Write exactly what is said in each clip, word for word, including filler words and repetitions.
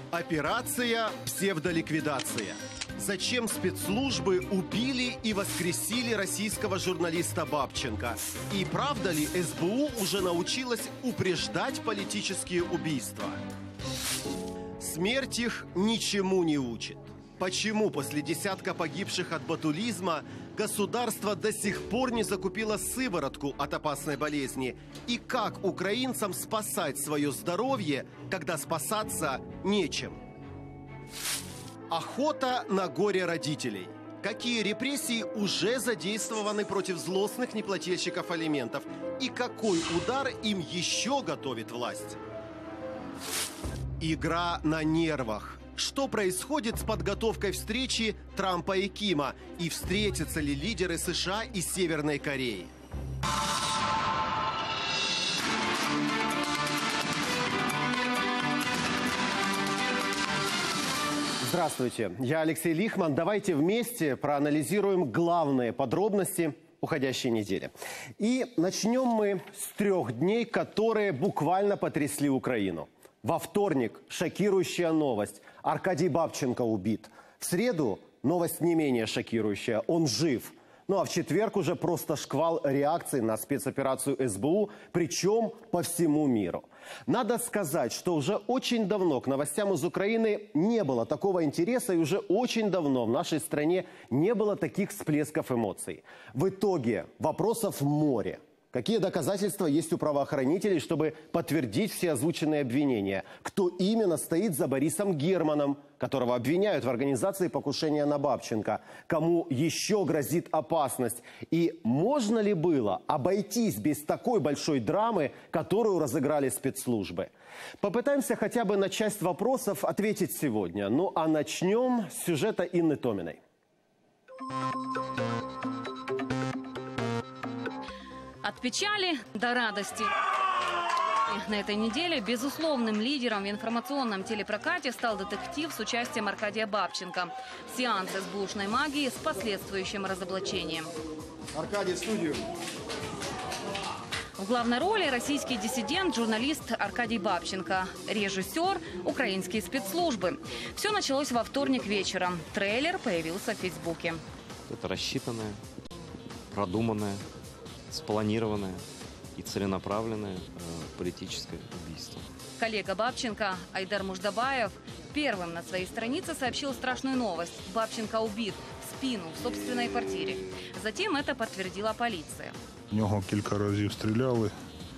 Операция «Псевдоликвидация». Зачем спецслужбы убили и воскресили российского журналиста Бабченко? И правда ли эс бэ у уже научилась упреждать политические убийства? Смерть их ничему не учит. Почему после десятка погибших от ботулизма государство до сих пор не закупило сыворотку от опасной болезни? И как украинцам спасать свое здоровье, когда спасаться нечем? Охота на горе родителей. Какие репрессии уже задействованы против злостных неплательщиков алиментов? И какой удар им еще готовит власть? Игра на нервах. Что происходит с подготовкой встречи Трампа и Кима? И встретятся ли лидеры США и Северной Кореи? Здравствуйте, я Алексей Лихман. Давайте вместе проанализируем главные подробности уходящей недели. И начнем мы с трех дней, которые буквально потрясли Украину. Во вторник шокирующая новость. Аркадий Бабченко убит. В среду новость не менее шокирующая. Он жив. Ну а в четверг уже просто шквал реакций на спецоперацию эс бэ у, причем по всему миру. Надо сказать, что уже очень давно к новостям из Украины не было такого интереса, и уже очень давно в нашей стране не было таких всплесков эмоций. В итоге вопросов море. Какие доказательства есть у правоохранителей, чтобы подтвердить все озвученные обвинения? Кто именно стоит за Борисом Германом, которого обвиняют в организации покушения на Бабченко? Кому еще грозит опасность? И можно ли было обойтись без такой большой драмы, которую разыграли спецслужбы? Попытаемся хотя бы на часть вопросов ответить сегодня. Ну а начнем с сюжета Инны Томиной. От печали до радости. На этой неделе безусловным лидером в информационном телепрокате стал детектив с участием Аркадия Бабченко. Сеанс эс бэ ушной магии с последующим разоблачением. Аркадий, в студию. В главной роли российский диссидент, журналист Аркадий Бабченко. Режиссер – украинские спецслужбы. Все началось во вторник вечером. Трейлер появился в Фейсбуке. Это рассчитанное, продуманное, спланированное и целенаправленное э, политическое убийство. Коллега Бабченко Айдар Муждабаев первым на своей странице сообщил страшную новость. Бабченко убит в спину в собственной квартире. Затем это подтвердила полиция. В нього кілька разів стріляли,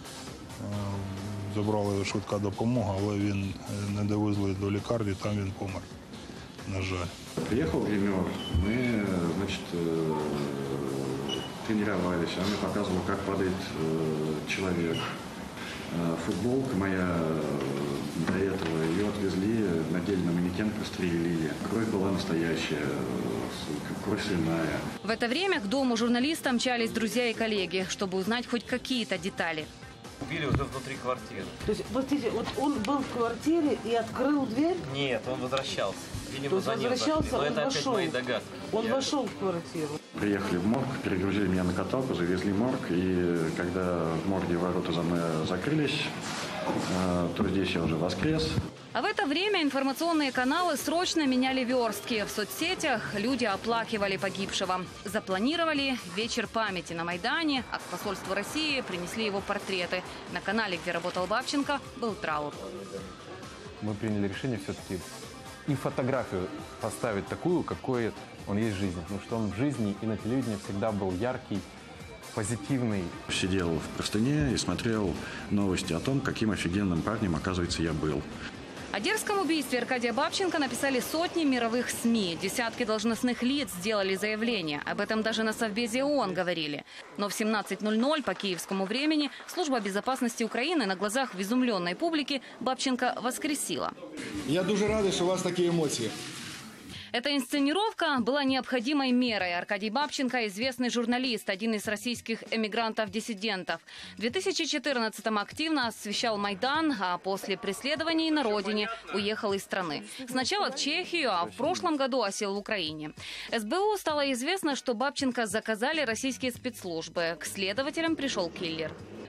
забрали швидка допомога, але він не довезли до лікарні, там він помер, на жаль. Приехал гример, мы, значит, тренировались, он мне показывал, как падает человек. Футболка моя до этого, ее отвезли, надели на манекен, прострелили. Кровь была настоящая, кровь свиная. В это время к дому журналиста мчались друзья и коллеги, чтобы узнать хоть какие-то детали. Убили уже внутри квартиры. То есть, вот, смотрите, вот он был в квартире и открыл дверь? Нет, он возвращался. Видимо, за ним зашли. Но он это вошел. опять мои догадки. Он Я... вошел в квартиру. Приехали в морг, перегрузили меня на каталку, завезли в морг. И когда в морге ворота за мной закрылись, то здесь я уже воскрес. А в это время информационные каналы срочно меняли верстки. В соцсетях люди оплакивали погибшего. Запланировали вечер памяти на Майдане, а к посольству России принесли его портреты. На канале, где работал Бабченко, был траур. Мы приняли решение все-таки и фотографию поставить такую, какой он есть в жизни. Потому что он в жизни и на телевидении всегда был яркий, позитивный. Сидел в простыне и смотрел новости о том, каким офигенным парнем, оказывается, я был. О дерзком убийстве Аркадия Бабченко написали сотни мировых СМИ. Десятки должностных лиц сделали заявление. Об этом даже на Совбезе ООН говорили. Но в семнадцать ноль ноль по киевскому времени Служба безопасности Украины на глазах в изумленной публики Бабченко воскресила. Я дуже радий, що у вас такі емоції. Эта инсценировка была необходимой мерой. Аркадий Бабченко – известный журналист, один из российских эмигрантов-диссидентов. В две тысячи четырнадцатом активно освещал Майдан, а после преследований на родине уехал из страны. Сначала в Чехию, а в прошлом году осел в Украине. эс бэ у стало известно, что Бабченко заказали российские спецслужбы. К следователям пришел киллер.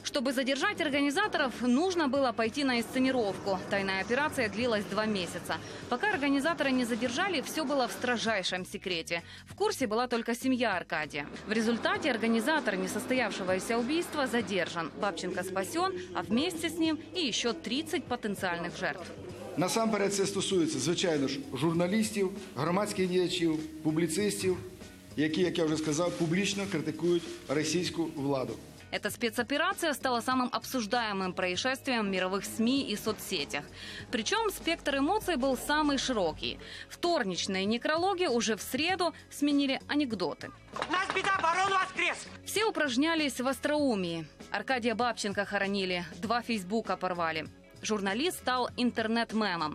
Чтобы задержать организаторов, нужно было пойти на инсценировку. Тайная операция длилась два месяца. Пока организаторы не задержали, все было в строжайшем секрете. В курсе была только семья Аркадия. В результате организатор несостоявшегося убийства задержан. Бабченко спасен, а вместе с ним и еще тридцать потенциальных жертв. Насамперед це стосується, звичайно ж, журналістів, громадських діячів, публіцистів, які, як я вже сказав, публічно критикують російську владу. Эта спецоперация стала самым обсуждаемым происшествием в мировых СМИ и соцсетях. Причем спектр эмоций был самый широкий. Вторничные некрологи уже в среду сменили анекдоты. Нас беда, барон воскрес! Все упражнялись в остроумии. Аркадия Бабченко хоронили, два фейсбука порвали. Журналист стал интернет-мемом.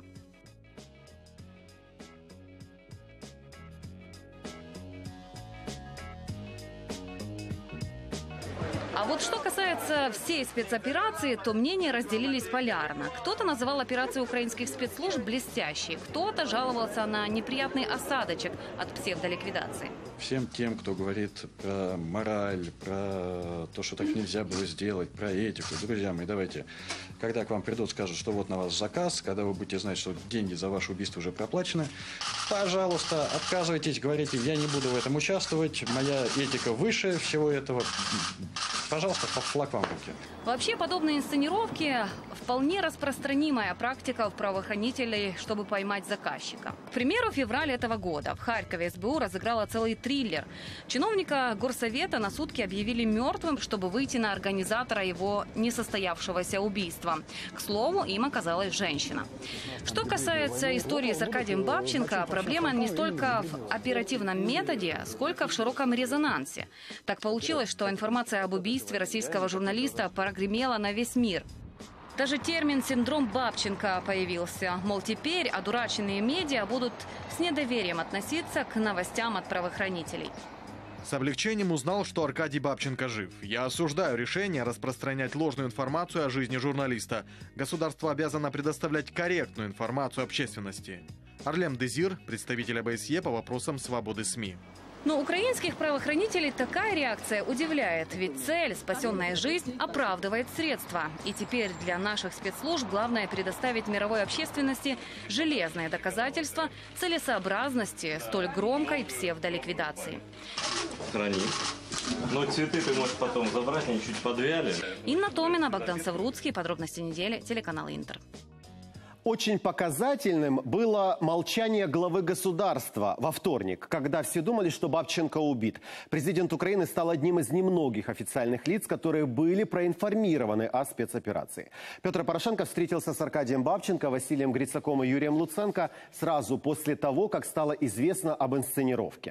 А вот что касается всей спецоперации, то мнения разделились полярно. Кто-то называл операцию украинских спецслужб блестящей, кто-то жаловался на неприятный осадочек от псевдоликвидации. Всем тем, кто говорит про мораль, про то, что так нельзя было сделать, про этику, друзья мои, давайте, когда к вам придут, скажут, что вот на вас заказ, когда вы будете знать, что деньги за ваше убийство уже проплачены, пожалуйста, отказывайтесь, говорите, я не буду в этом участвовать, моя этика выше всего этого. Пожалуйста, флаг вам в руки. Вообще, подобные инсценировки – вполне распространимая практика у правоохранителей, чтобы поймать заказчика. К примеру, февраль этого года в Харькове СБУ разыграла целый триллер. Чиновника горсовета на сутки объявили мертвым, чтобы выйти на организатора его несостоявшегося убийства. К слову, им оказалась женщина. Что касается истории с Аркадием Бабченко, проблема не столько в оперативном методе, сколько в широком резонансе. Так получилось, что информация об убийстве российского журналиста прогремела на весь мир. Даже термин «синдром Бабченко» появился. Мол, теперь одураченные медиа будут с недоверием относиться к новостям от правоохранителей. С облегчением узнал, что Аркадий Бабченко жив. Я осуждаю решение распространять ложную информацию о жизни журналиста. Государство обязано предоставлять корректную информацию общественности. Арлем Дезир, представитель ОБСЕ по вопросам свободы СМИ. Но украинских правоохранителей такая реакция удивляет. Ведь цель, спасенная жизнь, оправдывает средства. И теперь для наших спецслужб главное предоставить мировой общественности железное доказательство целесообразности столь громкой псевдоликвидации. Храни. Но цветы ты можешь потом забрать, они чуть подвяли. Инна Томина, Богдан Савруцкий. Подробности недели. Телеканал Интер. Очень показательным было молчание главы государства во вторник, когда все думали, что Бабченко убит. Президент Украины стал одним из немногих официальных лиц, которые были проинформированы о спецоперации. Петр Порошенко встретился с Аркадием Бабченко, Василием Грицаком и Юрием Луценко сразу после того, как стало известно об инсценировке.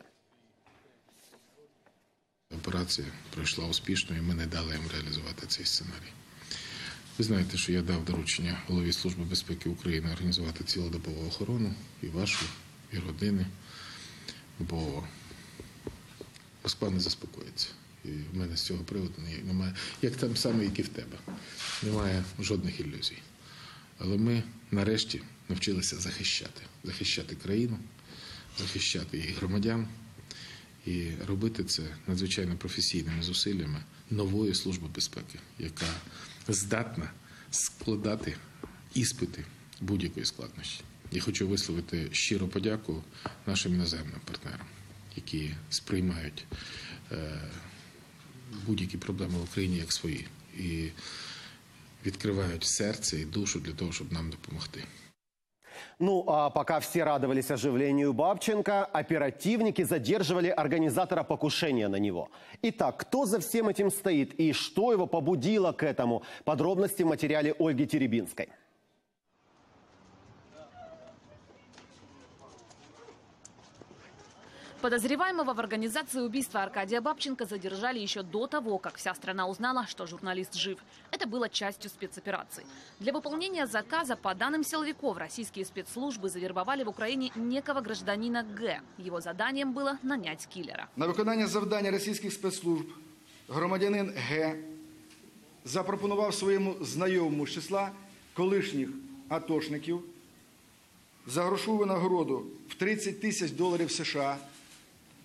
Операція пройшла успішно, і ми не дали їм реалізувати цей сценарій. Ви знаєте, що я дав доручення голові Служби безпеки України організувати цілодобову охорону і вашу, і родини, бо Москва не заспокоїться. І в мене з цього приводу немає, як там саме, як і в тебе, немає жодних ілюзій. Але ми нарешті навчилися захищати, захищати країну, захищати її громадян і робити це надзвичайно професійними зусиллями нової Служби безпеки, яка здатна складати іспити будь-якої складності. Я хочу висловити щиру подяку нашим іноземним партнерам, які сприймають е, будь-які проблеми в Україні як свої і відкривають серце і душу для того, щоб нам допомогти. Ну, а пока все радовались оживлению Бабченко, оперативники задерживали организатора покушения на него. Итак, кто за всем этим стоит и что его побудило к этому? Подробности в материале Ольги Теребинской. Подозреваемого в организации убийства Аркадия Бабченко задержали еще до того, как вся страна узнала, что журналист жив. Это было частью спецоперации. Для выполнения заказа, по данным силовиков, российские спецслужбы завербовали в Украине некого гражданина Г. Его заданием было нанять киллера. На виконання завдання російських спецслужб громадянин Г запропонував своєму знайомому з числа колишніх атошників за грошову нагороду в тридцять тисяч доларів США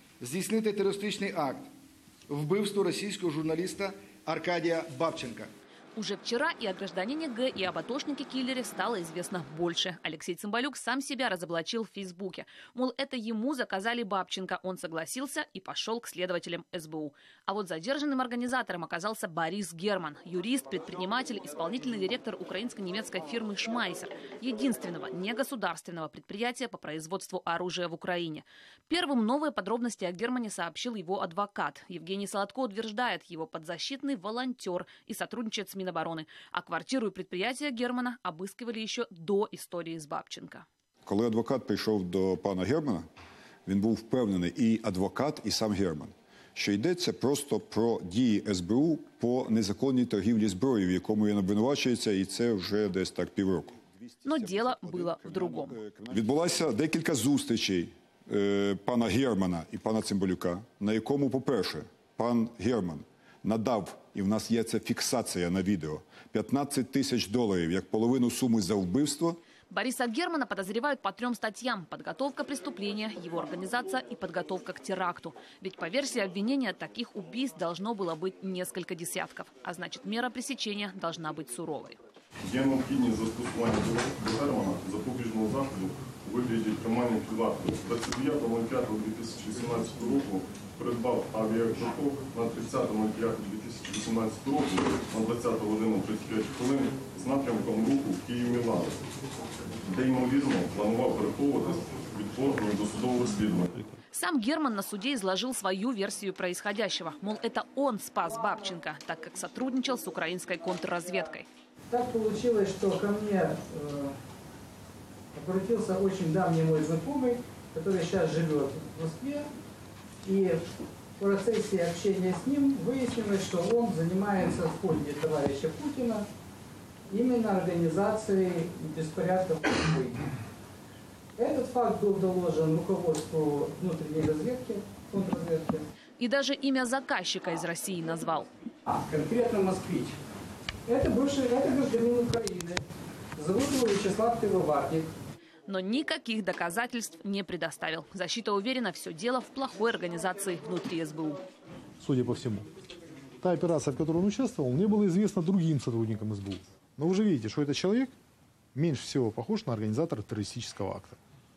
здійснити терористичний акт – вбивство російського журналіста Аркадія Бабченка. Уже вчера и о гражданине Г, и об атошнике-киллере стало известно больше. Алексей Цымбалюк сам себя разоблачил в Фейсбуке. Мол, это ему заказали Бабченко. Он согласился и пошел к следователям эс бэ у. А вот задержанным организатором оказался Борис Герман. Юрист, предприниматель, исполнительный директор украинско-немецкой фирмы «Шмайсер». Единственного негосударственного предприятия по производству оружия в Украине. Первым новые подробности о Германе сообщил его адвокат. Евгений Солодко утверждает, его подзащитный волонтер и сотрудничает с Минобороны. А квартиру и предприятие Германа обыскивали еще до истории с Бабченко. Коли адвокат прийшов до пана Германа, він був впевнений, і адвокат, і сам Герман, що йдеться просто про дії ес бе у по незаконній торгівлі зброєю, в якому він обвинувачується, і це вже десь так півроку. Но дело было в другом. Відбулося декілька зустрічей е, пана Германа і пана Цимбалюка, на якому, по-перше, пан Герман надав, і в нас є це фіксація на відео, п'ятнадцять тисяч доларів, як половину суми за вбивство. Бориса Германа подозревают по трем статьям: подготовка преступления, его организация и подготовка к теракту. Ведь по версии обвинения таких убийств должно было быть несколько десятков. А значит, мера пресечения должна быть суровой. Є необхідність застосування до Германа запобіжного заходу у вигляді тримання під вартою. двадцять дев'ятого п'ятого дві тисячі вісімнадцятого року придбав авіаквиток на тридцятого п'ятого дві тисячі вісімнадцятого року на двадцяту годину тридцять п'ять хвилин з напрямком руху Київ-Мілан, де, ймовірно, планував переховуватись від органів досудового розслідування. Сам Герман на суде изложил свою версию происходящего. Мол, это он спас Бабченко, так как сотрудничал с украинской контрразведкой. Так получилось, что ко мне э, обратился очень давний мой знакомый, который сейчас живет в Москве. И в процессе общения с ним выяснилось, что он занимается в фонде товарища Путина именно организацией беспорядков в Москве. Этот факт был доложен руководству внутренней разведки, контрразведки. И даже имя заказчика из России назвал. А, конкретно москвич. Это бывший, это гражданин Украины. Зовут его Вячеслав Пивоварник. Но никаких доказательств не предоставил. Защита уверена, все дело в плохой организации внутри эс бэ у. Судя по всему, та операция, в которой он участвовал, не была известна другим сотрудникам эс бэ у. Но вы же видите, что этот человек меньше всего похож на организатора террористического акта.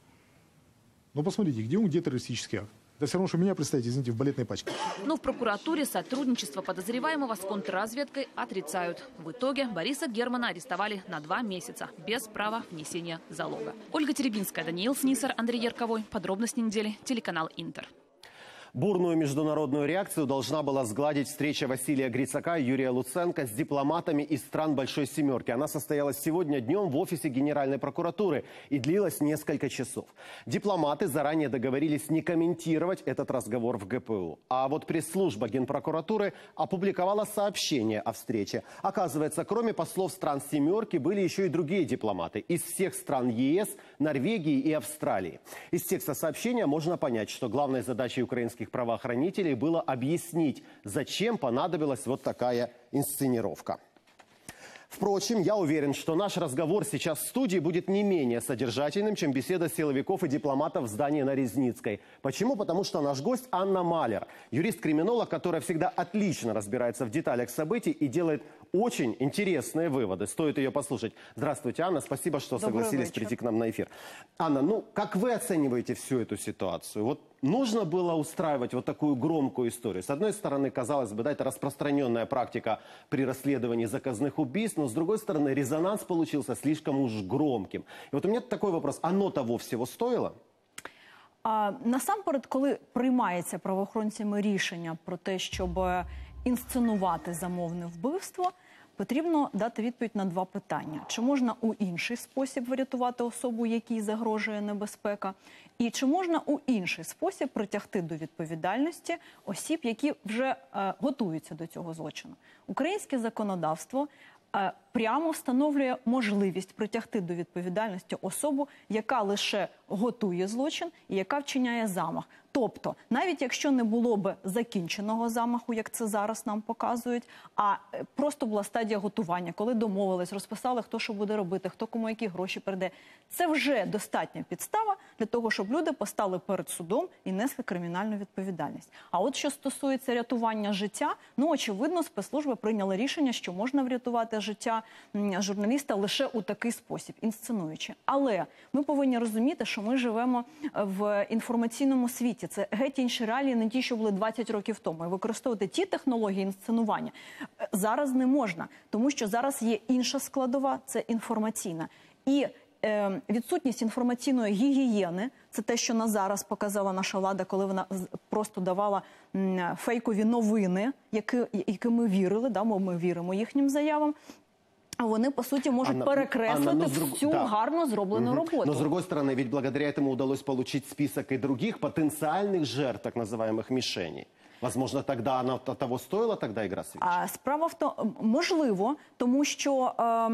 Но посмотрите, где он, где террористический акт. Это все равно, что меня представить, извините, в балетной пачке. Но в прокуратуре сотрудничество подозреваемого с контрразведкой отрицают. В итоге Бориса Германа арестовали на два месяца без права внесения залога. Ольга Теребинская, Даниил Снисар, Андрей Ярковой. Подробности недели. Телеканал Интер. Бурную международную реакцию должна была сгладить встреча Василия Грицака и Юрия Луценко с дипломатами из стран Большой Семерки. Она состоялась сегодня днем в офисе Генеральной прокуратуры и длилась несколько часов. Дипломаты заранее договорились не комментировать этот разговор в гэ пэ у. А вот пресс-служба Генпрокуратуры опубликовала сообщение о встрече. Оказывается, кроме послов стран Семерки были еще и другие дипломаты из всех стран е эс, Норвегии и Австралии. Из текста сообщения можно понять, что главной задачей украинских правоохранителей было объяснить, зачем понадобилась вот такая инсценировка. Впрочем, я уверен, что наш разговор сейчас в студии будет не менее содержательным, чем беседа силовиков и дипломатов в здании на Резницкой. Почему? Потому что наш гость Анна Малер, юрист-криминолог, которая всегда отлично разбирается в деталях событий и делает очень интересные выводы. Стоит ее послушать. Здравствуйте, Анна. Спасибо, что Добрый согласились вечер. прийти к нам на эфир. Анна, ну как вы оцениваете всю эту ситуацию? Вот нужно было устраивать вот такую громкую историю? С одной стороны, казалось бы, да, это распространенная практика при расследовании заказных убийств, но с другой стороны, резонанс получился слишком уж громким. И вот у меня такой вопрос. Оно того всего стоило? А, насамперед, коли приймається правоохоронцями рішення про те, щоб інсценувати замовне вбивство, потрібно дати відповідь на два питання. Чи можна у інший спосіб врятувати особу, якій загрожує небезпека? І чи можна у інший спосіб притягти до відповідальності осіб, які вже е, готуються до цього злочину? Українське законодавство е, прямо встановлює можливість притягти до відповідальності особу, яка лише готує злочин і яка вчиняє замах. Тобто, навіть якщо не було б закінченого замаху, як це зараз нам показують, а просто була стадія готування, коли домовились, розписали, хто що буде робити, хто кому які гроші передає, це вже достатня підстава для того, щоб люди постали перед судом і несли кримінальну відповідальність. А от що стосується рятування життя, ну, очевидно, спецслужби прийняли рішення, що можна врятувати життя журналіста лише у такий спосіб, інсценуючи. Але ми повинні розуміти, що ми живемо в інформаційному світі. Це геть інші реалії, не ті, що були двадцять років тому. І використовувати ті технології інсценування зараз не можна, тому що зараз є інша складова, це інформаційна. І е, відсутність інформаційної гігієни, це те, що нас зараз показала наша влада, коли вона просто давала м, фейкові новини, які, які ми вірили, да, ми віримо їхнім заявам. Вони, по суті, можуть Анна, перекреслити Анна, друг... всю да. гарно зроблену угу. работу. Но, с другой стороны, ведь благодаря этому удалось получить список и других потенциальных жертв, так называемых мишеней. Возможно, тогда она того стоила, тогда игра свеч? А справа в тому, можливо, тому що,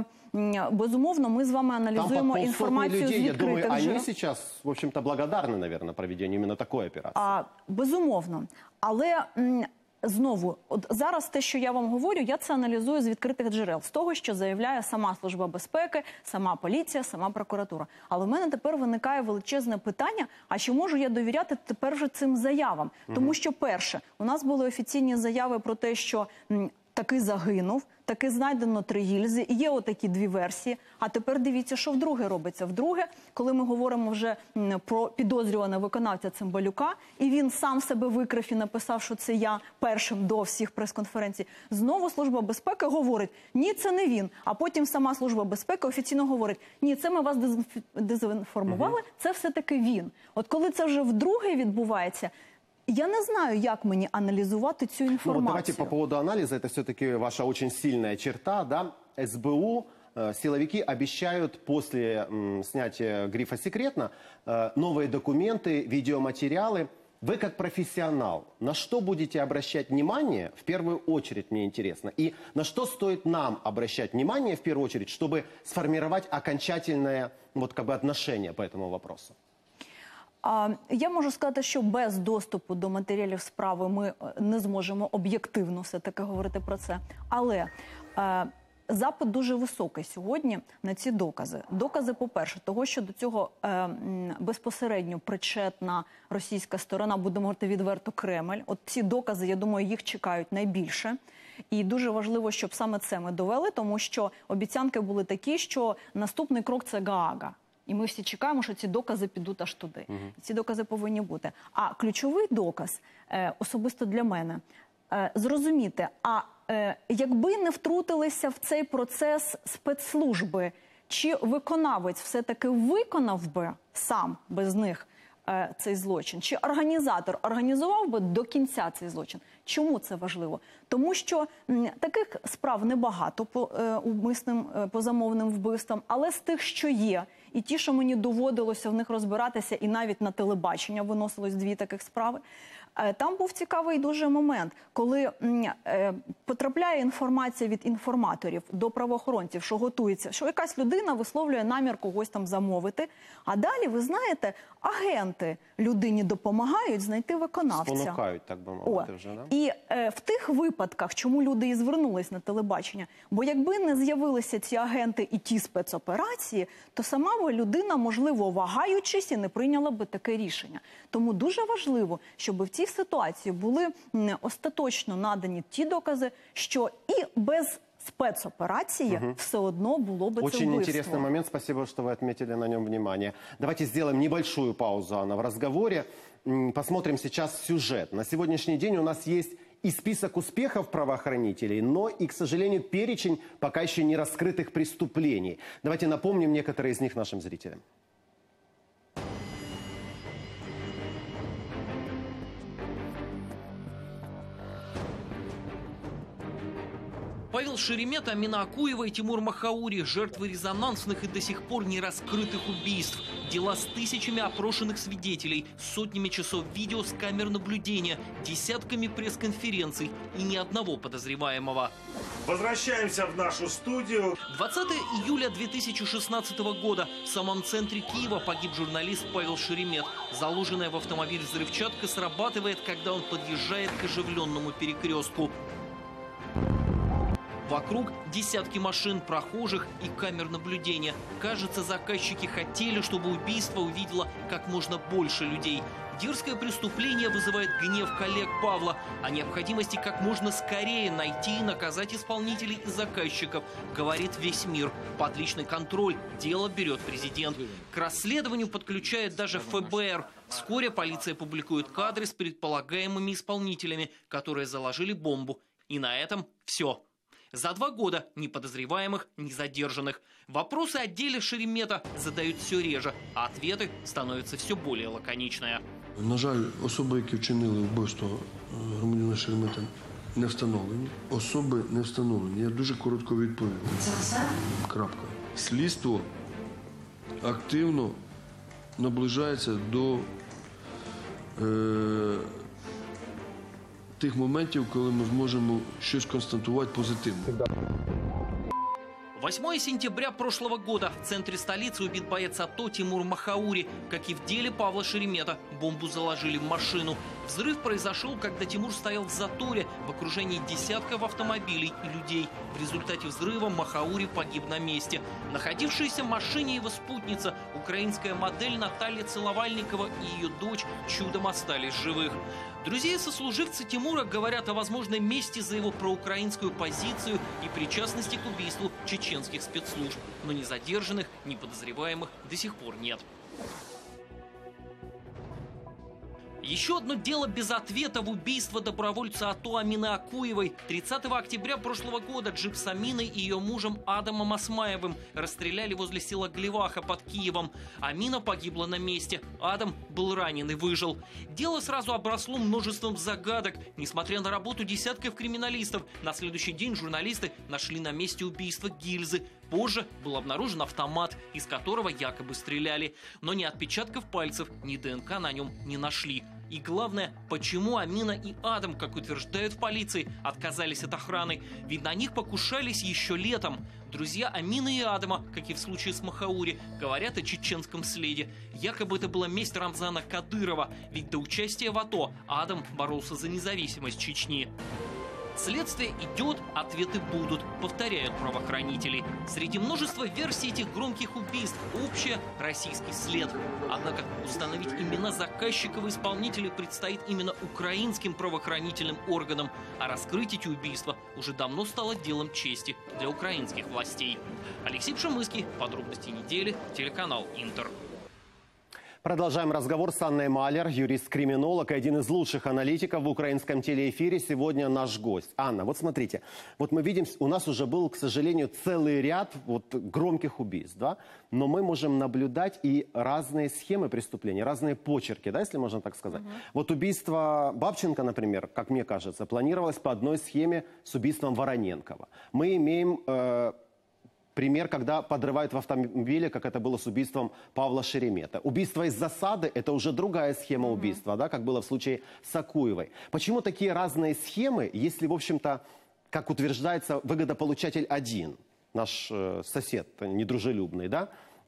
е, безумовно, ми з вами аналізуємо інформацію людей, з відкритих я думаю, джерел. они сейчас, в общем-то, благодарны, наверное, проведению именно такой операции. А, безумовно. Але... М, Знову, от зараз те, що я вам говорю, я це аналізую з відкритих джерел, з того, що заявляє сама Служба безпеки, сама поліція, сама прокуратура. Але в мене тепер виникає величезне питання, а чи можу я довіряти тепер вже цим заявам? Угу. Тому що, перше, у нас були офіційні заяви про те, що м, таки загинув, таки знайдено три гільзи, і є отакі дві версії. А тепер дивіться, що вдруге робиться. Вдруге, коли ми говоримо вже про підозрюваного виконавця Цимбалюка, і він сам себе викрив і написав, що це я першим до всіх прес-конференцій, знову Служба безпеки говорить, ні, це не він. А потім сама Служба безпеки офіційно говорить, ні, це ми вас дезінформували, угу. це все-таки він. От коли це вже вдруге відбувається, я не знаю, як мені аналізувати цю информацию. Ну, вот давайте по поводу анализа. Это все-таки ваша очень сильная черта, да? СБУ, э, силовики обещают после м, снятия грифа «секретно» э, новые документы, видеоматериалы. Вы как профессионал, на что будете обращать внимание, в первую очередь, мне интересно, и на что стоит нам обращать внимание, в первую очередь, чтобы сформировать окончательное вот, как бы, отношение по этому вопросу? Я можу сказати, що без доступу до матеріалів справи ми не зможемо об'єктивно все-таки говорити про це. Але е, запит дуже високий сьогодні на ці докази. Докази, по-перше, того, що до цього е, безпосередньо причетна російська сторона, будемо говорити відверто, Кремль. От ці докази, я думаю, їх чекають найбільше. І дуже важливо, щоб саме це ми довели, тому що обіцянки були такі, що наступний крок – це Гаага. І ми всі чекаємо, що ці докази підуть аж туди. Угу. Ці докази повинні бути. А ключовий доказ, е, особисто для мене, е, зрозуміти, а е, якби не втрутилися в цей процес спецслужби, чи виконавець все-таки виконав би сам без них е, цей злочин, чи організатор організував би до кінця цей злочин. Чому це важливо? Тому що м, таких справ небагато по е, умисним, е, по замовним вбивствам, але з тих, що є, і ті, що мені доводилося в них розбиратися, і навіть на телебачення виносилось дві таких справи, там був цікавий дуже момент, коли е, потрапляє інформація від інформаторів до правоохоронців, що готується, що якась людина висловлює намір когось там замовити, а далі, ви знаєте, агенти людині допомагають знайти виконавця. Спонукають, так би мовити, вже, да? І е, в тих випадках, чому люди і звернулись на телебачення, бо якби не з'явилися ці агенти і ті спецоперації, то сама би людина, можливо, вагаючись, і не прийняла би таке рішення. Тому дуже важливо, щоб в цій ситуації були остаточно надані ті докази, що і без спецоперации угу. все одно было бы Очень интересный момент, спасибо, что вы отметили на нем внимание. Давайте сделаем небольшую паузу, Анна, в разговоре. Посмотрим сейчас сюжет. На сегодняшний день у нас есть и список успехов правоохранителей, но и, к сожалению, перечень пока еще не раскрытых преступлений. Давайте напомним некоторые из них нашим зрителям. Павел Шеремета, Амина Акуева и Тимур Махаури – жертвы резонансных и до сих пор не раскрытых убийств. Дела с тысячами опрошенных свидетелей, сотнями часов видео с камер наблюдения, десятками пресс-конференций и ни одного подозреваемого. Возвращаемся в нашу студию. двадцатого июля две тысячи шестнадцатого года в самом центре Киева погиб журналист Павел Шеремет. Заложенная в автомобиль взрывчатка срабатывает, когда он подъезжает к оживленному перекрестку. Вокруг десятки машин, прохожих и камер наблюдения. Кажется, заказчики хотели, чтобы убийство увидело как можно больше людей. Дерзкое преступление вызывает гнев коллег Павла. О необходимости как можно скорее найти и наказать исполнителей и заказчиков, говорит весь мир. Под личный контроль дело берет президент. К расследованию подключает даже эф бэ эр. Вскоре полиция публикует кадры с предполагаемыми исполнителями, которые заложили бомбу. И на этом все. За два года ни подозреваемых, ни задержанных. Вопросы о деле Шеремета задают все реже, а ответы становятся все более лаконичные. На жаль, особи, які вчинили вбивство громадянина Шеремета, не встановлені. Особи не встановлені. Я дуже коротко відповів. Це все? Крапка. Слідство активно наближається до е, тих моментів, коли ми зможемо щось констатувати позитивне. восьмого сентября прошлого года в центре столицы убит боец АТО Тимур Махаури. Как и в деле Павла Шеремета, бомбу заложили в машину. Взрыв произошел, когда Тимур стоял в заторе в окружении десятков автомобилей и людей. В результате взрыва Махаури погиб на месте. Находившаяся в машине его спутница, украинская модель Наталья Целовальникова и ее дочь чудом остались живых. Друзья и сослуживцы Тимура говорят о возможной мести за его проукраинскую позицию и причастности к убийству чеченских спецслужб. Но ни задержанных, ни подозреваемых до сих пор нет. Еще одно дело без ответа в убийство добровольца АТО Амины Акуевой. тридцатого октября прошлого года джип с Аминой и ее мужем Адамом Осмаевым расстреляли возле села Глеваха под Киевом. Амина погибла на месте. Адам был ранен и выжил. Дело сразу обросло множеством загадок. Несмотря на работу десятков криминалистов, на следующий день журналисты нашли на месте убийства гильзы. Позже был обнаружен автомат, из которого якобы стреляли. Но ни отпечатков пальцев, ни дэ эн ка на нем не нашли. И главное, почему Амина и Адам, как утверждают в полиции, отказались от охраны? Ведь на них покушались еще летом. Друзья Амины и Адама, как и в случае с Махаури, говорят о чеченском следе. Якобы это была месть Рамзана Кадырова, ведь до участия в АТО Адам боролся за независимость Чечни. Следствие идет, ответы будут, повторяют правоохранители. Среди множества версий этих громких убийств общая – российский след. Однако установить имена заказчиков и исполнителей предстоит именно украинским правоохранительным органам. А раскрыть эти убийства уже давно стало делом чести для украинских властей. Алексей Пшемыский, подробности недели, телеканал Интер. Продолжаем разговор с Анной Малер, юрист-криминолог, один из лучших аналитиков в украинском телеэфире. Сегодня наш гость. Анна, вот смотрите, вот мы видим, у нас уже был, к сожалению, целый ряд вот громких убийств, да? Но мы можем наблюдать и разные схемы преступления, разные почерки, да, если можно так сказать. Угу. Вот убийство Бабченко, например, как мне кажется, планировалось по одной схеме с убийством Вороненкова. Мы имеем... Э Пример, когда подрывают в автомобиле, как это было с убийством Павла Шеремета. Убийство из засады – это уже другая схема mm-hmm. убийства, да, как было в случае с Акуевой. Почему такие разные схемы, если, в общем-то, как утверждается, выгодополучатель один, наш э, сосед недружелюбный, да?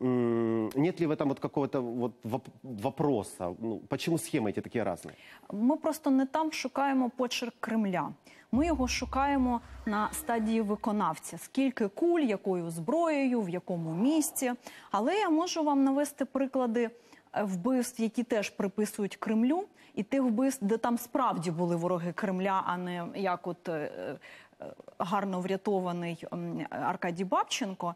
Нет ли в этом вот какого-то вот вопроса? Ну, почему схеми эти такі різні? Ми просто не там шукаємо почерк Кремля. Ми його шукаємо на стадії виконавця. Скільки куль, якою зброєю, в якому місці. Але я можу вам навести приклади вбивств, які теж приписують Кремлю. І тих вбивств, де там справді були вороги Кремля, а не як от е, гарно врятований Аркадій Бабченко.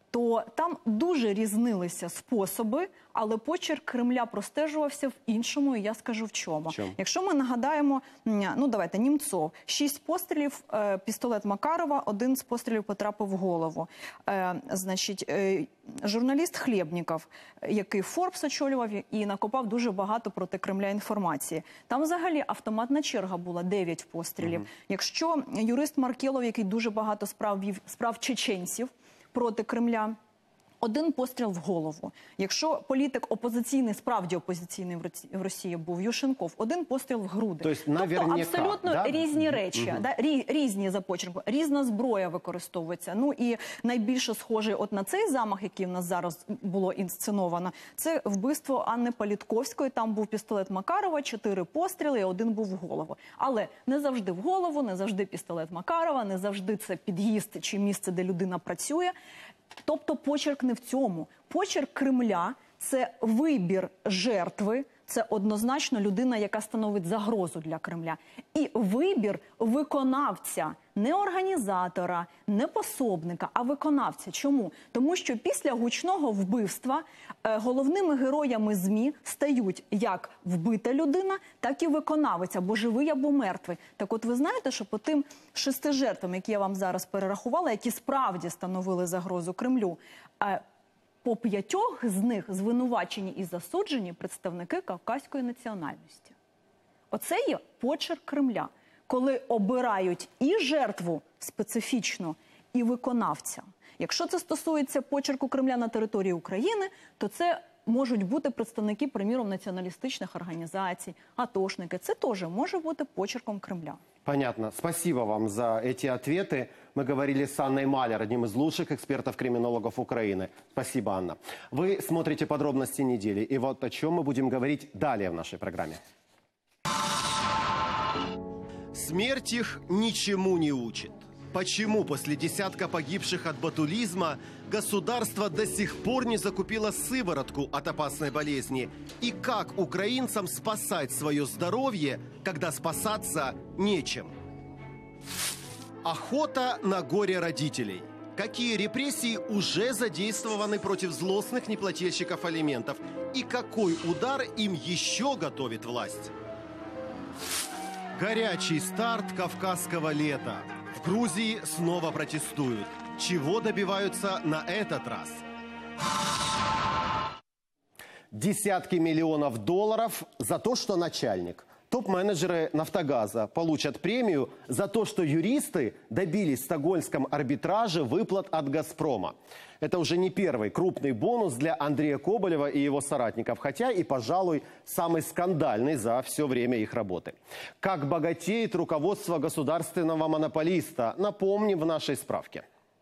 то там дуже різнилися способи, але почерк Кремля простежувався в іншому, і я скажу в чому. чому? Якщо ми нагадаємо, ну давайте, Німцов, шість пострілів, е, пістолет Макарова, один з пострілів потрапив в голову. Е, значить, е, журналіст Хлєбніков, який Форбс очолював і накопав дуже багато проти Кремля інформації. Там взагалі автоматна черга була, дев'ять пострілів. Угу. Якщо юрист Маркелов, який дуже багато справ вів, справ чеченців проти Кремля, один постріл в голову. Якщо політик опозиційний, справді опозиційний в Росії був, Ющенков, один постріл в груди. Тобто, тобто абсолютно да? різні речі, угу. да? різні за почерком, різна зброя використовується. Ну і найбільше схожий от на цей замах, який в нас зараз було інсценовано, це вбивство Анни Політковської. Там був пістолет Макарова, чотири постріли, і один був в голову. Але не завжди в голову, не завжди пістолет Макарова, не завжди це під'їзд чи місце, де людина працює. Тобто почерк не в цьому. Почерк Кремля – це вибір жертви, це однозначно людина, яка становить загрозу для Кремля. І вибір виконавця, не організатора, не пособника, а виконавця. Чому? Тому що після гучного вбивства е, головними героями ЗМІ стають як вбита людина, так і виконавець, або живий, або мертвий. Так от ви знаєте, що по тим шести жертвам, які я вам зараз перерахувала, які справді становили загрозу Кремлю, е, по п'ятьох з них звинувачені і засуджені представники кавказької національності. Оце є почерк Кремля, коли обирають і жертву специфічно, і виконавця. Якщо це стосується почерку Кремля на території України, то це можуть бути представники, приміром, націоналістичних організацій, атошники. Це теж може бути почерком Кремля. Понятно. Спасибо вам за эти ответы. Мы говорили с Анной Малер, одним из лучших экспертов-криминологов Украины. Спасибо, Анна. Вы смотрите подробности недели. И вот о чем мы будем говорить далее в нашей программе. Смерть их ничему не учит. Почему после десятка погибших от ботулизма государство до сих пор не закупило сыворотку от опасной болезни? И как украинцам спасать свое здоровье, когда спасаться нечем? Охота на горе родителей. Какие репрессии уже задействованы против злостных неплательщиков алиментов? И какой удар им еще готовит власть? Горячий старт кавказского лета. В Грузии снова протестуют. Чего добиваются на этот раз? Десятки миллионов долларов за то, что начальник. Топ-менеджеры «Нафтогаза» получат премию за то, что юристы добились в стокгольмском арбитраже выплат от «Газпрома». Это уже не первый крупный бонус для Андрея Коболева и его соратников, хотя и, пожалуй, самый скандальный за все время их работы. Как богатеет руководство государственного монополиста, напомним в нашей справке.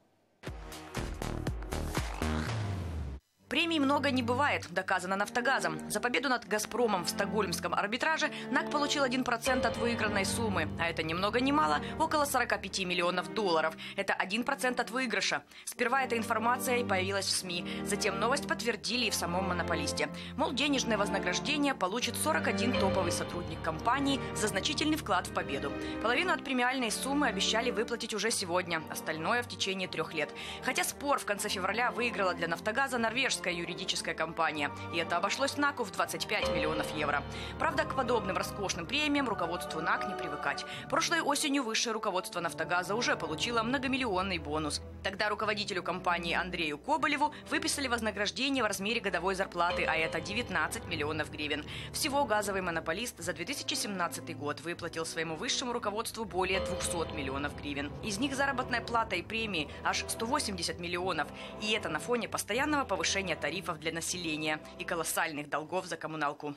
Премий много не бывает, доказано «Нафтогазом». За победу над «Газпромом» в стокгольмском арбитраже НАК получил один процент от выигранной суммы. А это ни много ни мало, около сорока пяти миллионов долларов. Это один процент от выигрыша. Сперва эта информация и появилась в СМИ. Затем новость подтвердили и в самом монополисте. Мол, денежное вознаграждение получит сорок один топовый сотрудник компании за значительный вклад в победу. Половину от премиальной суммы обещали выплатить уже сегодня, остальное в течение трех лет. Хотя спор в конце февраля выиграла для «Нафтогаза» норвежская юридическая компания. И это обошлось НАКу в двадцать пять миллионов евро. Правда, к подобным роскошным премиям руководству НАК не привыкать. Прошлой осенью высшее руководство «Нафтогаза» уже получило многомиллионный бонус. Тогда руководителю компании Андрею Коболеву выписали вознаграждение в размере годовой зарплаты, а это девятнадцать миллионов гривен. Всего газовый монополист за две тысячи семнадцатый год выплатил своему высшему руководству более двухсот миллионов гривен. Из них заработная плата и премии аж сто восемьдесят миллионов. И это на фоне постоянного повышения тарифов для населения и колоссальных долгов за коммуналку.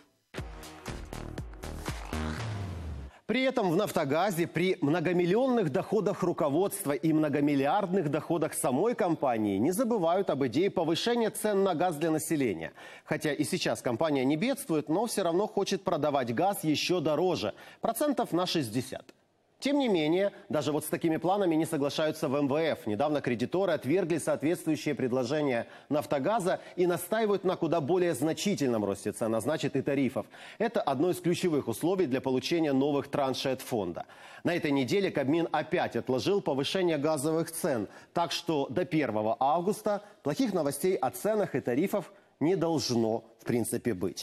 При этом в «Нафтогазе» при многомиллионных доходах руководства и многомиллиардных доходах самой компании не забывают об идее повышения цен на газ для населения. Хотя и сейчас компания не бедствует, но все равно хочет продавать газ еще дороже, процентов на шестьдесят. Тем не менее, даже вот с такими планами не соглашаются в эм вэ эф. Недавно кредиторы отвергли соответствующие предложения «Нафтогаза» и настаивают на куда более значительном росте цен, а значит и тарифов. Это одно из ключевых условий для получения новых траншей от фонда. На этой неделе Кабмин опять отложил повышение газовых цен. Так что до первого августа плохих новостей о ценах и тарифах не должно в принципе быть.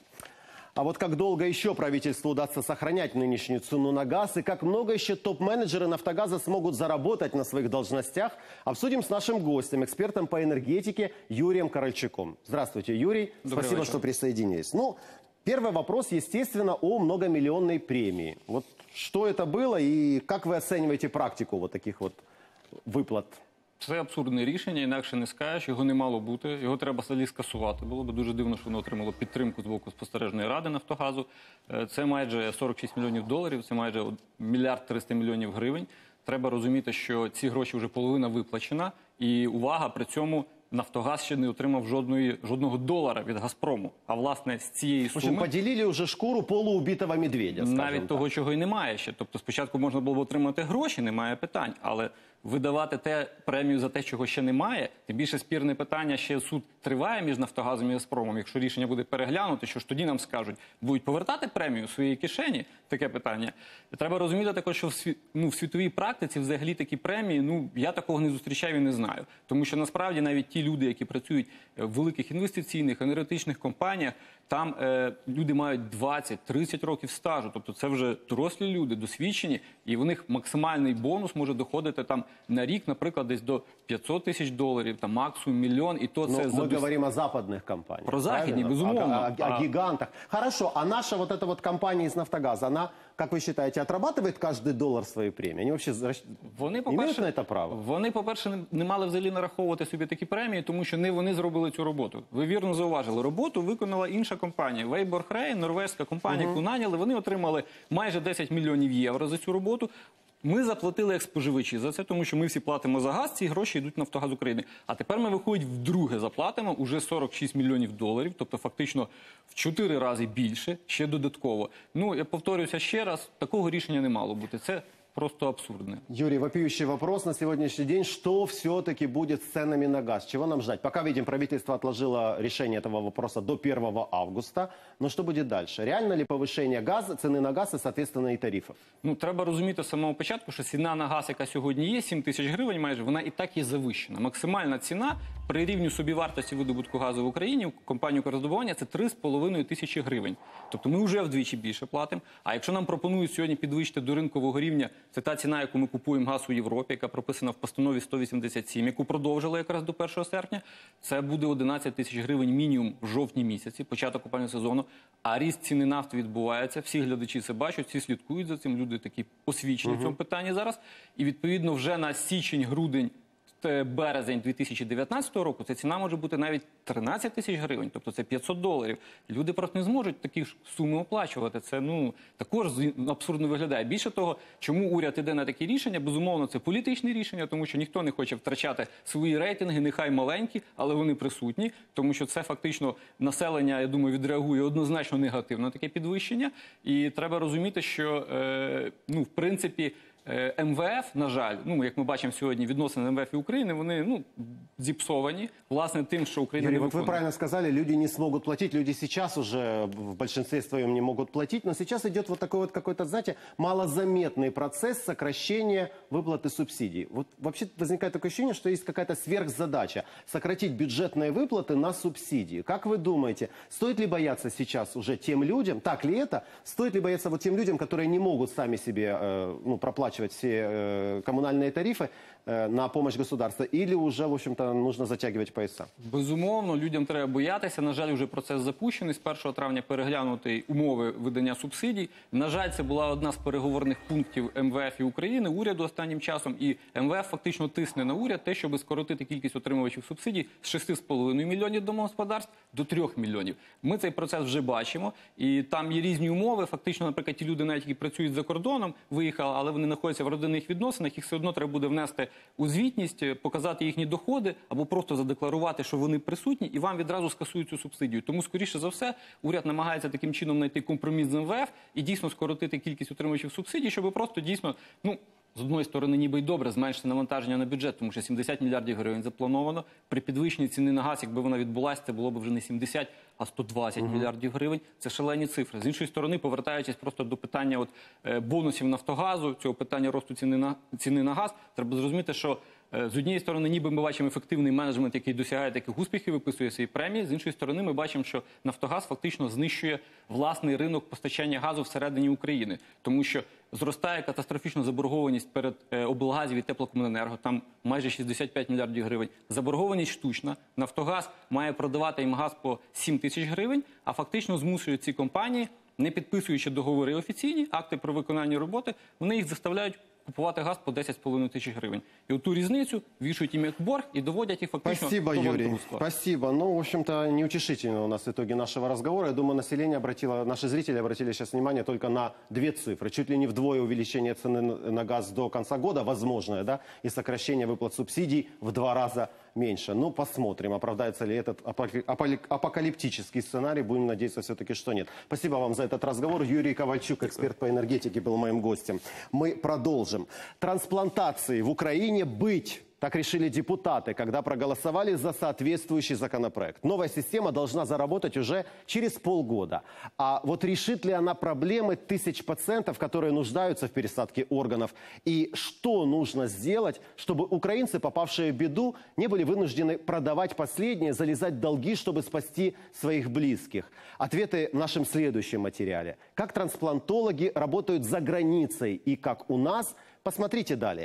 А вот как долго еще правительству удастся сохранять нынешнюю цену на газ и как много еще топ-менеджеры «Нафтогаза» смогут заработать на своих должностях, обсудим с нашим гостем, экспертом по энергетике Юрием Корольчуком. Здравствуйте, Юрий. Добрый Спасибо, вечер. что присоединились. Ну, первый вопрос, естественно, о многомиллионной премии. Вот что это было и как вы оцениваете практику вот таких вот выплат? Це абсурдне рішення, інакше не скажеш, його не мало бути, його треба взагалі скасувати. Було б дуже дивно, що воно отримало підтримку з боку спостережної ради «Нафтогазу». Це майже сорок шість мільйонів доларів, це майже мільярд триста мільйонів гривень. Треба розуміти, що ці гроші вже половина виплачена, і увага, при цьому «Нафтогаз» ще не отримав жодної, жодного долара від «Газпрому». А власне з цієї суми... В общем, поділили вже шкуру полуубитого медведя, навіть того, чого й немає ще. Тобто спочатку можна було б отримати гроші, немає питань, але видавати те премію за те, чого ще немає, тим більше спірне питання, ще суд триває між «Нафтогазом» і «Газпромом. Якщо рішення буде переглянути, що ж тоді нам скажуть, будуть повертати премію у своїй кишені, таке питання. Треба розуміти також, що в, світ, ну, в світовій практиці взагалі такі премії, ну, я такого не зустрічав і не знаю. Тому що насправді навіть ті люди, які працюють в великих інвестиційних, енергетичних компаніях, там е, люди мають двадцять-тридцять років стажу, тобто це вже дорослі люди, досвідчені, і у них максимальний бонус може доходити там на рік, наприклад, десь до п'ятсот тисяч доларів, там максимум мільйон, і то це... Ну, за... мы говорим о западных компаниях. Про західні, правильно? безумовно. О, о, о А- гигантах. Хорошо, а наша вот эта вот компания из «Нафтогаза», она, как вы считаете, отрабатывает каждый доллар своей премии? Они вообще расщ- Вони, имеют по-перше, на это право? Вони, по-перше, не- не мали взагалі нараховувати собі такі премії, тому що не вони зробили цю роботу. Ви вірно зауважили, роботу виконала інша компанія. Вейборг-Рейн, норвезька компанія, яку наняли, вони отримали майже десять мільйонів євро за цю роботу. Ми заплатили як споживачі за це, тому що ми всі платимо за газ, ці гроші йдуть на «Нафтогаз України». А тепер ми, виходить, вдруге заплатимо уже сорок шість мільйонів доларів, тобто фактично в чотири рази більше, ще додатково. Ну, я повторюся ще раз, такого рішення не мало бути. Це просто абсурдне. Юрий, вопиющий вопрос на сегодняшний день. Что все-таки будет с ценами на газ? Чего нам ждать? Пока видим, правительство отложило решение этого вопроса до первого августа. Но что будет дальше? Реально ли повышение газа, цены на газ и, соответственно, и тарифов? Ну, треба розуміти з самого початку, що ціна на газ, яка сьогодні є, сім тисяч гривень майже, вона і так є завищена. Максимальна ціна при рівні собівартості видобутку газу в Україні у компанії «Укргазвидобування» – це три з половиною тисячі гривень. Тобто ми вже вдвічі більше платимо. А якщо нам пропонують сьогодні підвищити до ринкового рівня, це та ціна, яку ми купуємо газ у Європі, яка прописана в постанові сто вісімдесят сім, яку продовжили якраз до першого серпня, це буде одинадцять тисяч гривень мінімум в жовтні місяці, початок опалювального сезону. А ріст ціни нафти відбувається, всі глядачі це бачать, всі слідкують за цим, люди такі освічені в цьому питанні зараз. І відповідно вже на січень-грудень, березень дві тисячі дев'ятнадцятого року ця ціна може бути навіть тринадцять тисяч гривень, тобто це п'ятсот доларів. Люди просто не зможуть такі ж суми оплачувати. Це, ну, також абсурдно виглядає. Більше того, чому уряд іде на такі рішення? Безумовно, це політичне рішення, тому що ніхто не хоче втрачати свої рейтинги, нехай маленькі, але вони присутні, тому що це фактично населення, я думаю, відреагує однозначно негативно на таке підвищення. І треба розуміти, що, е, ну, в принципі, ем ве еф, на жаль, ну, як ми бачимо сьогодні, відносини ем ве еф і України, вони, ну, зіпсовані, власне, тим, що Україна Юрий, не вот виконує. вы правильно сказали, люди не смогут платить, люди сейчас уже в большинстве своем не могут платить, но сейчас идет вот такой вот какой-то, знаете, малозаметный процесс сокращения выплаты субсидий. Вот вообще возникает такое ощущение, что есть какая-то сверхзадача сократить бюджетные выплаты на субсидии. Как вы думаете, стоит ли бояться сейчас уже тем людям, так ли это, стоит ли бояться вот тем людям, которые не могут сами себе э, ну, проплачивать все э, коммунальные тарифы э, на помощь государства, или уже, в общем-то, нужно затягивать пояса? Безумовно, людям треба боятися. На жаль, вже процес запущений. З першого травня переглянути умови видання субсидій. На жаль, це була одна з переговорних пунктів ем ве еф і України, уряду останнім часом. І ем ве еф фактично тисне на уряд те, щоб скоротити кількість отримувачів субсидій з шести з половиною мільйонів домогосподарств до трьох мільйонів. Ми цей процес вже бачимо. І там є різні умови. Фактично, наприклад, ті люди, навіть які працюють за кордоном, виїхали, але вони знаходяться в родинних відносинах, їх все одно треба буде внести у звітність, показати їхні доходи або просто задекларувати, що вони присутні, і вам відразу скасують цю субсидію. Тому, скоріше за все, уряд намагається таким чином знайти компроміс з ем ве еф і дійсно скоротити кількість отримувачів субсидій, щоб просто дійсно, ну, з одної сторони, ніби й добре, зменшити навантаження на бюджет, тому що сімдесят мільярдів гривень заплановано. При підвищенні ціни на газ, якби вона відбулася, це було б вже не сімдесят, а сто двадцять угу. мільярдів гривень. Це шалені цифри. З іншої сторони, повертаючись просто до питання от, е, бонусів Нафтогазу, цього питання росту ціни на, ціни на газ, треба зрозуміти, що е, з однієї сторони, ніби ми бачимо ефективний менеджмент, який досягає таких успіхів, виписує свої премії. З іншої сторони, ми бачимо, що Нафтогаз фактично знищує власний ринок постачання газу всередині України. Тому що зростає катастрофічна заборгованість перед е, облгазів і теплокомуненерго, там майже шістдесят п'ять мільярдів гривень. Заборгованість штучна. Нафтогаз має продавати їм газ по сім тисяч гривень, а фактично змушує ці компанії, не підписуючи договори офіційні, акти про виконання роботи, вони їх заставляють купувати газ по десять з половиною тисяч гривень. І оту різницю вішують їм як борг і доводять їх фактично Спасибо, до Юрий. банкрутства. Спасибо. Ну, в общем-то, неутешительно у нас итоги нашего разговора. Я думаю, население обратило, наши зрители обратили сейчас внимание только на две цифры. Чуть ли не вдвое увеличение цены на газ до конца года, возможное, да, и сокращение выплат субсидий в два раза меньше. Ну, посмотрим, оправдается ли этот апокалиптический сценарий. Будем надеяться все-таки, что нет. Спасибо вам за этот разговор. Юрий Ковальчук, эксперт по энергетике, был моим гостем. Мы продолжим. Трансплантации в Украине быть. Так решили депутаты, когда проголосовали за соответствующий законопроект. Новая система должна заработать уже через полгода. А вот решит ли она проблемы тысяч пациентов, которые нуждаются в пересадке органов? И что нужно сделать, чтобы украинцы, попавшие в беду, не были вынуждены продавать последнее, залезать в долги, чтобы спасти своих близких? Ответы в нашем следующем материале. Как трансплантологи работают за границей и как у нас? Посмотрите далее.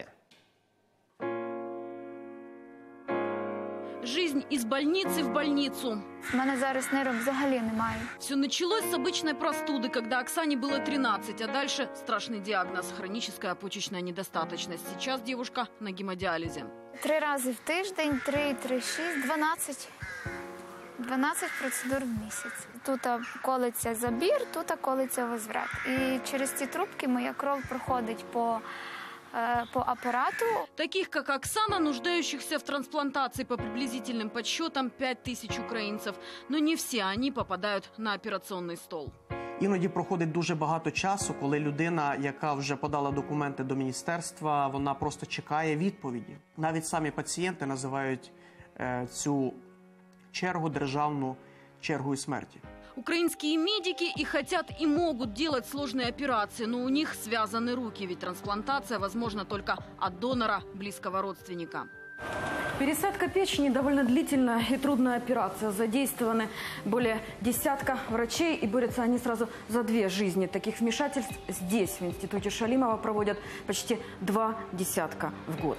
Жизнь из больницы в больницу. У мене зараз нервів взагалі немає. Все началось с обычной простуды, когда Оксане было тринадцать, а дальше страшный диагноз – хроническая почечная недостаточность. Сейчас девушка на гемодиализе. Три рази в тиждень, три, три, шість, дванадцять. дванадцять процедур в місяць. Тут колиться забір, тут колиться возврат. І через ці трубки моя кров проходить по... по аппарату. Таких, как Оксана, нуждающихся в трансплантации по приблизительным подсчетам пять тысяч украинцев. Но не все они попадают на операционный стол. Іноді проходить дуже багато часу, коли людина, яка вже подала документи до міністерства, вона просто чекає відповіді. Навіть самі пацієнти називають е, цю чергу державну чергою смерті. Украинские медики и хотят, и могут делать сложные операции, но у них связаны руки, ведь трансплантация возможна только от донора, близкого родственника. Пересадка печени довольно длительная и трудная операция. Задействованы более десятка врачей, и борются они сразу за две жизни. Таких вмешательств здесь, в институте Шалимова, проводят почти два десятка в год.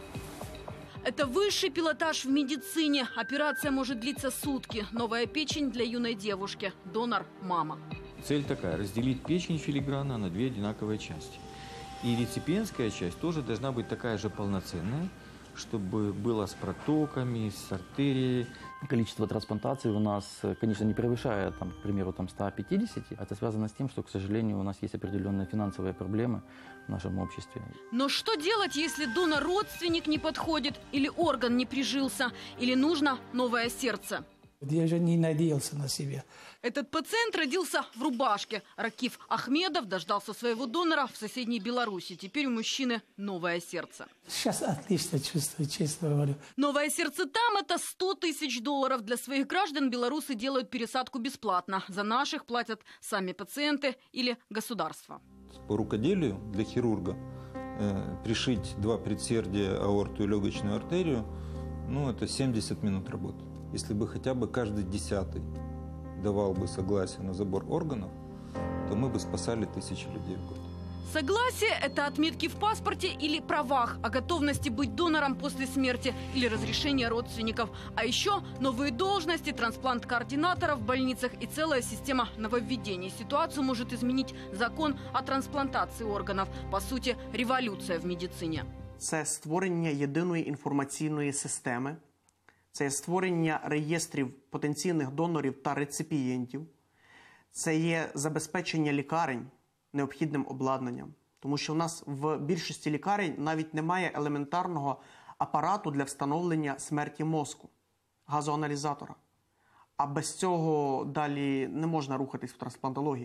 Это высший пилотаж в медицине. Операция может длиться сутки. Новая печень для юной девушки. Донор – мама. Цель такая – разделить печень филигранно на две одинаковые части. И реципиентская часть тоже должна быть такая же полноценная, чтобы было с протоками, с артерией. Количество трансплантаций у нас, конечно, не превышает, там, к примеру, там, ста пятидесяти. Это связано с тем, что, к сожалению, у нас есть определенные финансовые проблемы в нашем обществе. Но что делать, если донор-родственник не подходит, или орган не прижился, или нужно новое сердце? Я же не надеялся на себя. Этот пациент родился в рубашке. Ракиф Ахмедов дождался своего донора в соседней Беларуси. Теперь у мужчины новое сердце. Сейчас отлично чувствую, честно говорю. Новое сердце там – это сто тысяч долларов. Для своих граждан белорусы делают пересадку бесплатно. За наших платят сами пациенты или государство. По рукоделию для хирурга э, пришить два предсердия, аорту и легочную артерию, ну, это семьдесят минут работы. Если бы хотя бы каждый десятый давал бы согласие на забор органов, то мы бы спасали тысячи людей в год. Согласие – это отметки в паспорте или правах о готовности быть донором после смерти или разрешение родственников. А еще новые должности, трансплант-координаторов в больницах и целая система нововведений. Ситуацию может изменить закон о трансплантации органов. По сути, революция в медицине. Це створення єдиної інформаційної системи. Це створення реєстрів потенційних донорів та реципієнтів. Це є забезпечення лікарень необхідним обладнанням. Тому що в нас в більшості лікарень навіть немає елементарного апарату для встановлення смерті мозку, газоаналізатора. А без цього далі не можна рухатись в трансплантології.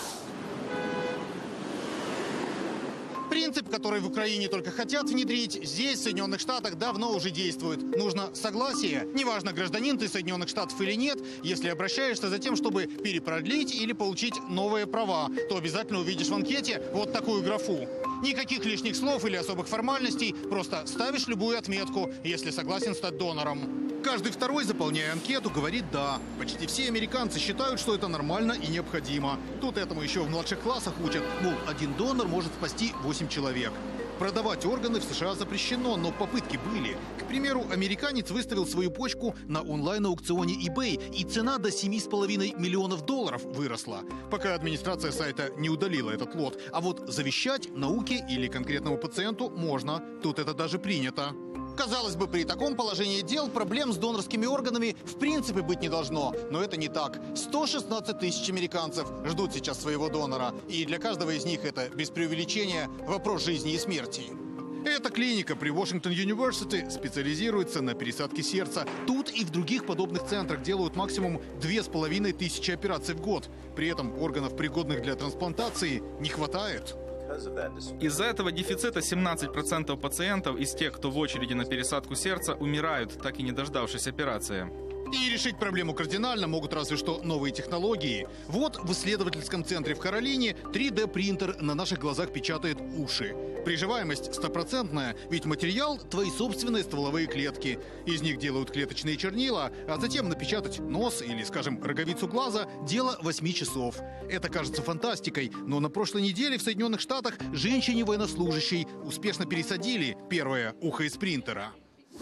Принцип, который в Украине только хотят внедрить, здесь, в Соединенных Штатах, давно уже действует. Нужно согласие. Неважно, гражданин ты Соединенных Штатов или нет, если обращаешься за тем, чтобы перепродлить или получить новые права, то обязательно увидишь в анкете вот такую графу. Никаких лишних слов или особых формальностей, просто ставишь любую отметку, если согласен стать донором. Каждый второй, заполняя анкету, говорит «да». Почти все американцы считают, что это нормально и необходимо. Тут этому еще в младших классах учат, мол, один донор может спасти восемь человек. Продавать органы в США запрещено, но попытки были. К примеру, американец выставил свою почку на онлайн-аукционе eBay, и цена до семи с половиной миллионов долларов выросла, пока администрация сайта не удалила этот лот. А вот завещать науке или конкретному пациенту можно. Тут это даже принято. Казалось бы, при таком положении дел проблем с донорскими органами в принципе быть не должно. Но это не так. сто шестнадцать тысяч американцев ждут сейчас своего донора. И для каждого из них это, без преувеличения, вопрос жизни и смерти. Эта клиника при Washington University специализируется на пересадке сердца. Тут и в других подобных центрах делают максимум две с половиной тысячи операций в год. При этом органов, пригодных для трансплантации, не хватает. Из-за этого дефицита семнадцать процентов пациентов из тех, кто в очереди на пересадку сердца, умирают, так и не дождавшись операции. И решить проблему кардинально могут разве что новые технологии. Вот в исследовательском центре в Каролине три дэ принтер на наших глазах печатает уши. Приживаемость стопроцентная, ведь материал – твои собственные стволовые клетки. Из них делают клеточные чернила, а затем напечатать нос или, скажем, роговицу глаза – дело восьми часов. Это кажется фантастикой, но на прошлой неделе в Соединенных Штатах женщине-военнослужащей успешно пересадили первое ухо из принтера.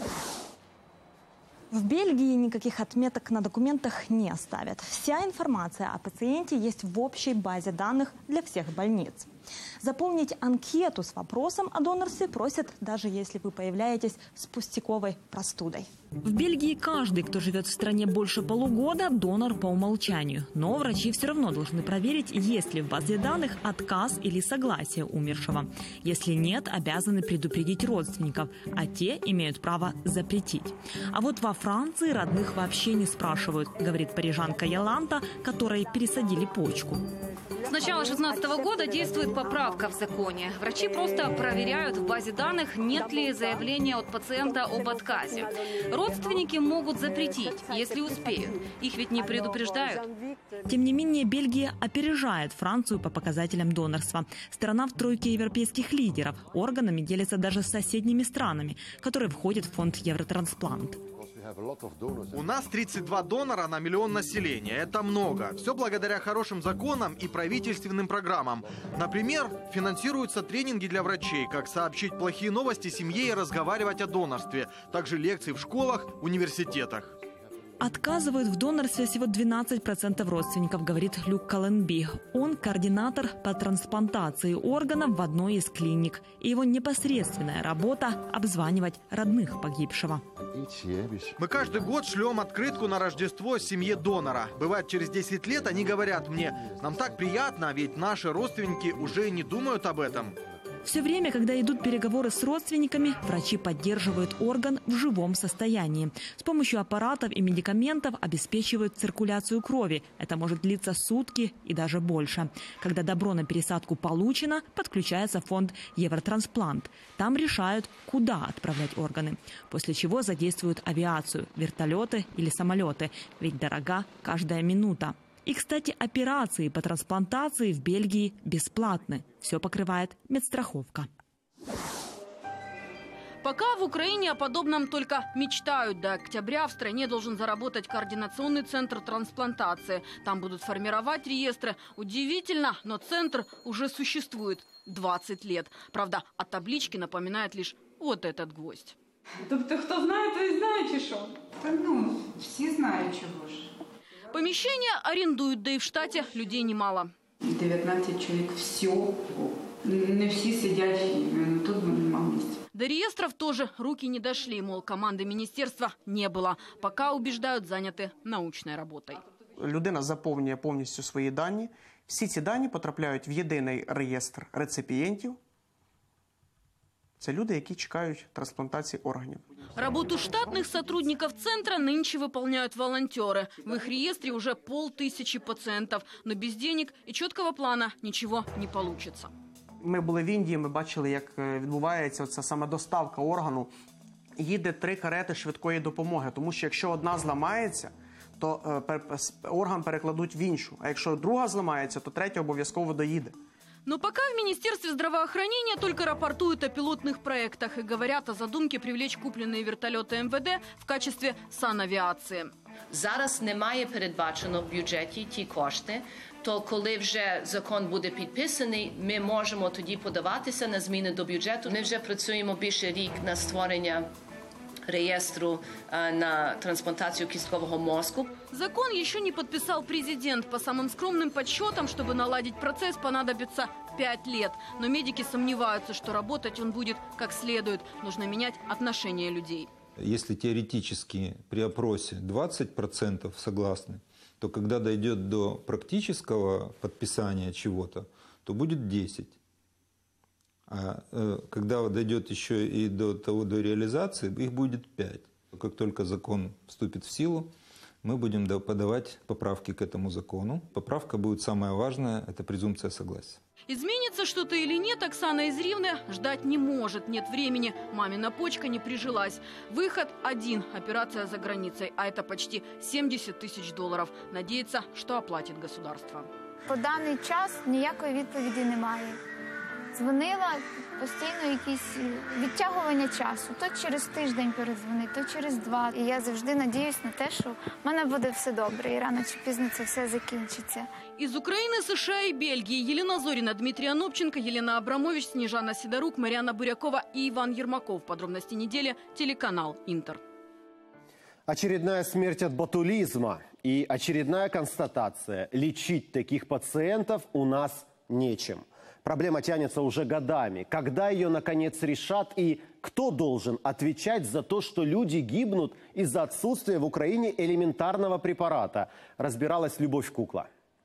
В Бельгии никаких отметок на документах не оставят. Вся информация о пациенте есть в общей базе данных для всех больниц. Заполнить анкету с вопросом о донорстве просят, даже если вы появляетесь с пустяковой простудой. В Бельгии каждый, кто живет в стране больше полугода, донор по умолчанию. Но врачи все равно должны проверить, есть ли в базе данных отказ или согласие умершего. Если нет, обязаны предупредить родственников, а те имеют право запретить. А вот во Франции родных вообще не спрашивают, говорит парижанка Яланта, которой пересадили почку. С начала две тысячи шестнадцатого года действует поправка в законе. Врачи просто проверяют в базе данных, нет ли заявления от пациента об отказе. Родственники могут запретить, если успеют. Их ведь не предупреждают. Тем не менее, Бельгия опережает Францию по показателям донорства. Страна в тройке европейских лидеров. Органами делится даже с соседними странами, которые входят в фонд Евротрансплант. У нас тридцать два донора на миллион населения. Это много. Все благодаря хорошим законам и правительственным программам. Например, финансируются тренинги для врачей, как сообщить плохие новости семье и разговаривать о донорстве. Также лекции в школах, университетах. Отказывают в донорстве всего двенадцать процентов родственников, говорит Люк Каленби. Он координатор по трансплантации органов в одной из клиник. И его непосредственная работа – обзванивать родных погибшего. Мы каждый год шлем открытку на Рождество семье донора. Бывает, через десять лет они говорят мне: нам так приятно, ведь наши родственники уже не думают об этом. Все время, когда идут переговоры с родственниками, врачи поддерживают орган в живом состоянии. С помощью аппаратов и медикаментов обеспечивают циркуляцию крови. Это может длиться сутки и даже больше. Когда добро на пересадку получено, подключается фонд Евротрансплант. Там решают, куда отправлять органы. После чего задействуют авиацию, вертолеты или самолеты. Ведь дорога каждая минута. И, кстати, операции по трансплантации в Бельгии бесплатны. Все покрывает медстраховка. Пока в Украине о подобном только мечтают. До октября в стране должен заработать координационный центр трансплантации. Там будут формировать реестры. Удивительно, но центр уже существует двадцать лет. Правда, от таблички напоминает лишь вот этот гвоздь. Тобто, хто знає, той знає, чи що? Та ну, всі знають, чого ж. Помещение арендуют, да и в штате людей немало. дев'ятнадцять чоловік всього. Не всі сидять, тут нема місця. До реестров тоже руки не дошли, мол, команды министерства не было. Пока, убеждают, заняты научной работой. Людина заповнює повністю свої дані, Всі ці дані потрапляють в єдиний реєстр реципієнтів. Це люди, які чекають трансплантації органів. Работу штатных сотрудников центра нынче выполняют волонтеры. В их реестре уже полтысячи пациентов. Но без денег и четкого плана ничего не получится. Ми були в Індії, ми бачили, як відбувається оця саме доставка органу. Їде три карети швидкої допомоги, тому що якщо одна зламається, то орган перекладуть в іншу. А якщо друга зламається, то третя обов'язково доїде. Но пока в Министерстве здравоохранения только рапортуют о пилотных проектах и говорят о задумке привлечь купленные вертолеты эм вэ дэ в качестве санавіації. Зараз немає передбачено в бюджеті ті кошти, то коли вже закон буде підписаний, ми можемо тоді подаватися на зміни до бюджету. Ми вже працюємо більше рік на створення реєстру на трансплантацию кисткового мозга. Закон еще не подписал президент. По самым скромным подсчетам, чтобы наладить процесс, понадобится пять лет. Но медики сомневаются, что работать он будет как следует. Нужно менять отношение людей. Если теоретически при опросе двадцать процентов согласны, то когда дойдет до практического подписания чего-то, то будет десять. А э, когда дойдет еще и до того, до реализации, их будет пять. Как только закон вступит в силу, мы будем подавать поправки к этому закону. Поправка будет самая важная, это презумпция согласия. Изменится что-то или нет, Оксана из Ривны ждать не может. Нет времени. Мамина почка не прижилась. Выход один. Операция за границей. А это почти семьдесят тысяч долларов. Надеется, что оплатит государство. По даний час ніякої відповіді немає. Дзвонила, постійно якісь відтягування часу. То через тиждень передзвонить, то через два. І я завжди надіюсь на те, що в мене буде все добре, і рано чи пізно це все закінчиться. Из Украины, США и Бельгии Елена Зорина, Дмитрий Анопченко, Елена Абрамович, Снежана Сидорук, Марьяна Бурякова и Иван Ермаков. Подробности недели. Телеканал «Интер». Очередная смерть от ботулизма и очередная констатация. Лечить таких пациентов у нас нечем. Проблема тянется уже годами. Когда ее, наконец, решат и кто должен отвечать за то, что люди гибнут из-за отсутствия в Украине элементарного препарата? Разбиралась Любовь Кукла.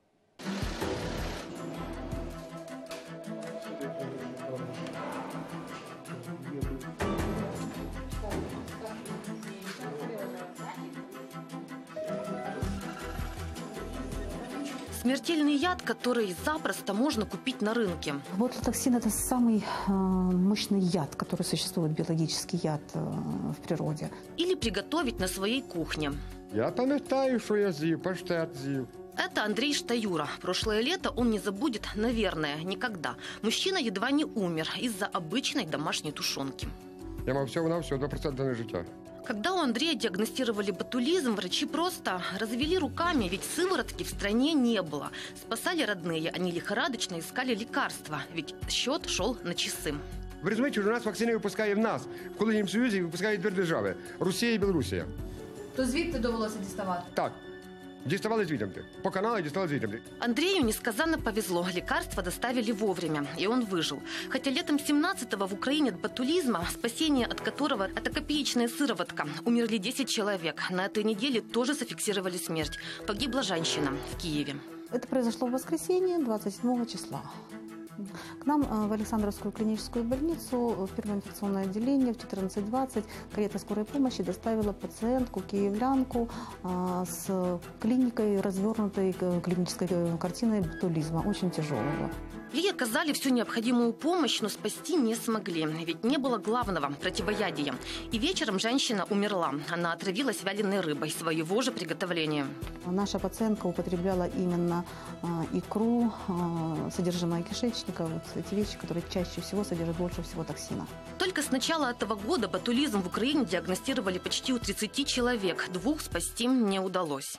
Смертельный яд, который запросто можно купить на рынке. Ботулотоксин – это самый э, мощный яд, который существует, биологический яд э, в природе. Или приготовить на своей кухне. Я пам'ятаю, что я з'їв, паштет з'їв. Это Андрей Штаюра. Прошлое лето он не забудет, наверное, никогда. Мужчина едва не умер из-за обычной домашней тушенки. Я мав всього на все, два процента життя. Когда у Андрея диагностировали ботулизм, врачи просто развели руками, ведь сыворотки в стране не было. Спасали родные, они лихорадочно искали лекарства, ведь счет шел на часы. Ви розумієте, що у нас вакцини випускає в нас, в колишньому Союзі випускають дві держави – Росія і Білорусія. То звідти довелося діставати? Так. Діставали звідти. По каналу діставали звідти. Андрею несказанно повезло. Лекарства доставили вовремя, и он выжил. Хотя летом семнадцатого в Украине от ботулизма, спасение от которого – это копеечная сыроватка, умерли десять человек. На этой неделе тоже зафиксировали смерть. Погибла женщина в Киеве. Это произошло в воскресенье, двадцать седьмого числа. К нам в Александровскую клиническую больницу, в первое инфекционное отделение в четырнадцать двадцать карета скорой помощи доставила пациентку, киевлянку, с клиникой, развернутой клинической картиной ботулизма, очень тяжелого. Ей оказали всю необходимую помощь, но спасти не смогли, ведь не было главного – противоядия. И вечером женщина умерла. Она отравилась вяленой рыбой своего же приготовления. Наша пациентка употребляла именно икру, содержимое кишечника, вот эти вещи, которые чаще всего содержат больше всего токсина. Только с начала этого года ботулизм в Украине диагностировали почти у тридцати человек. Двух спасти не удалось.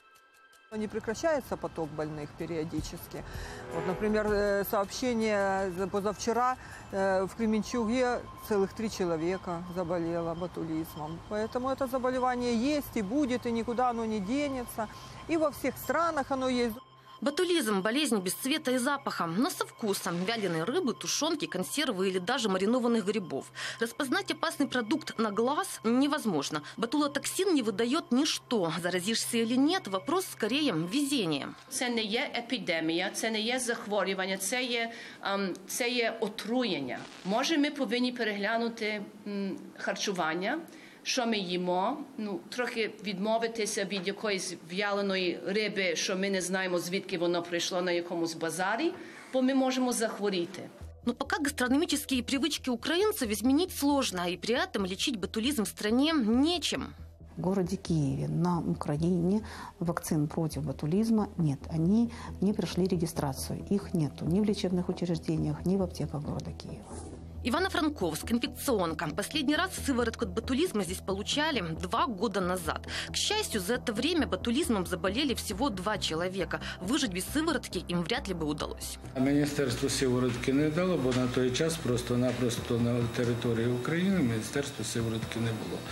Не прекращается поток больных периодически. Вот, например, сообщение позавчера в Кременчуге целых три человека заболело ботулизмом. Поэтому это заболевание есть и будет, и никуда оно не денется. И во всех странах оно есть. Ботулизм – болезнь без цвета и запаха, но со вкусом. Вяленой рыбы, тушенки, консервы или даже маринованных грибов. Распознать опасный продукт на глаз невозможно. Ботулотоксин не выдает ничто. Заразишься или нет – вопрос скорее везения. Це не є епідемія, це не є захворювання, це є, um, це є отруєння. Може, ми повинні переглянути um, харчування, що ми їмо, ну, трохи відмовитися від якоїсь в'яленої риби, що ми не знаємо, звідки воно прийшло на якомусь базарі, бо ми можемо захворіти. Но пока гастрономические привычки украинцев изменить сложно, и при этом лечить ботулизм в стране нечем. В городе Киеве, на Украине вакцин против ботулизма нет. Они не прошли регистрацию. Их нету ни в лечебных учреждениях, ни в аптеках города Киева. Ивано-Франковск, инфекционка. Последний раз сыворотку от ботулизма здесь получали два года назад. К счастью, за это время ботулизмом заболели всего два человека. Выжить без сыворотки им вряд ли бы удалось. Міністерство сиворотки не дало, бо на той час просто-напросто на території України міністерства сиворотки не було.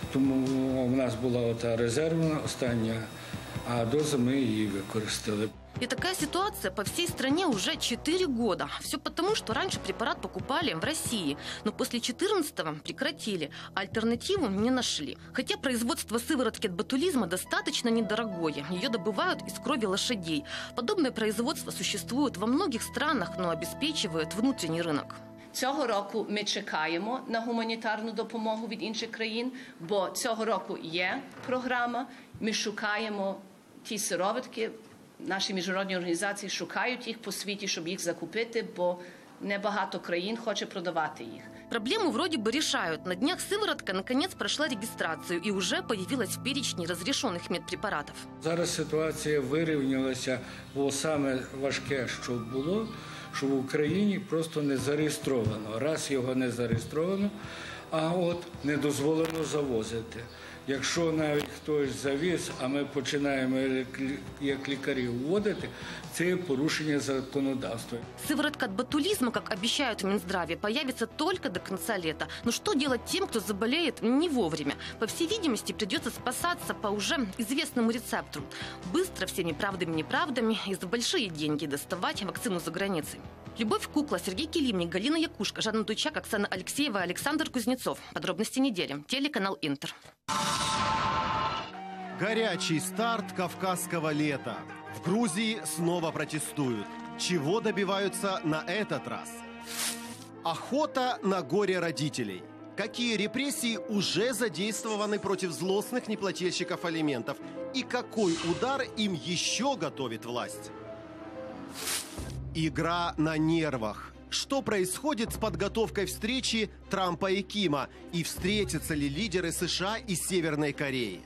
Тому в нас була ота резервна остання, а дозу ми її використали. И такая ситуация по всей стране уже четыре года. Все потому, что раньше препарат покупали в России, но после четырнадцатого прекратили, а альтернативу не нашли. Хотя производство сыворотки от ботулизма достаточно недорогое. Ее добывают из крови лошадей. Подобное производство существует во многих странах, но обеспечивает внутренний рынок. Цього року ми чекаємо на гуманітарну допомогу від інших країн, бо цього року є програма, ми шукаємо ті сироватки, наші міжнародні організації шукають їх по світі, щоб їх закупити, бо небагато країн хоче продавати їх. Проблему вроде бы решают. На днях сыворотка наконец прошла регистрацию и уже появилась в перечне разрешенных медпрепаратов. Зараз ситуація вирівнялася, бо саме важке, що було, що в Україні просто не зареєстровано. Раз його не зареєстровано, а от не дозволено завозити. Якщо навіть хтось завіз, а ми починаємо як лікарі вводити, це порушення законодавства. Сыворотка от ботулизма, как обещают в Минздраве, появится только до конца лета. Но что делать тем, кто заболеет не вовремя? По всей видимости, придется спасаться по уже известному рецепту. Быстро, всеми правдами и неправдами и за большие деньги доставать вакцину за границей. Любовь Кукла, Сергей Килимник, Галина Якушка, Жанна Дуйчак, Оксана Алексеева, Александр Кузнецов. Подробности недели. Телеканал Интер. Горячий старт кавказского лета. В Грузии снова протестуют. Чего добиваются на этот раз? Охота на горе родителей. Какие репрессии уже задействованы против злостных неплательщиков алиментов? И какой удар им еще готовит власть? Игра на нервах. Что происходит с подготовкой встречи Трампа и Кима? И встретятся ли лидеры США и Северной Кореи?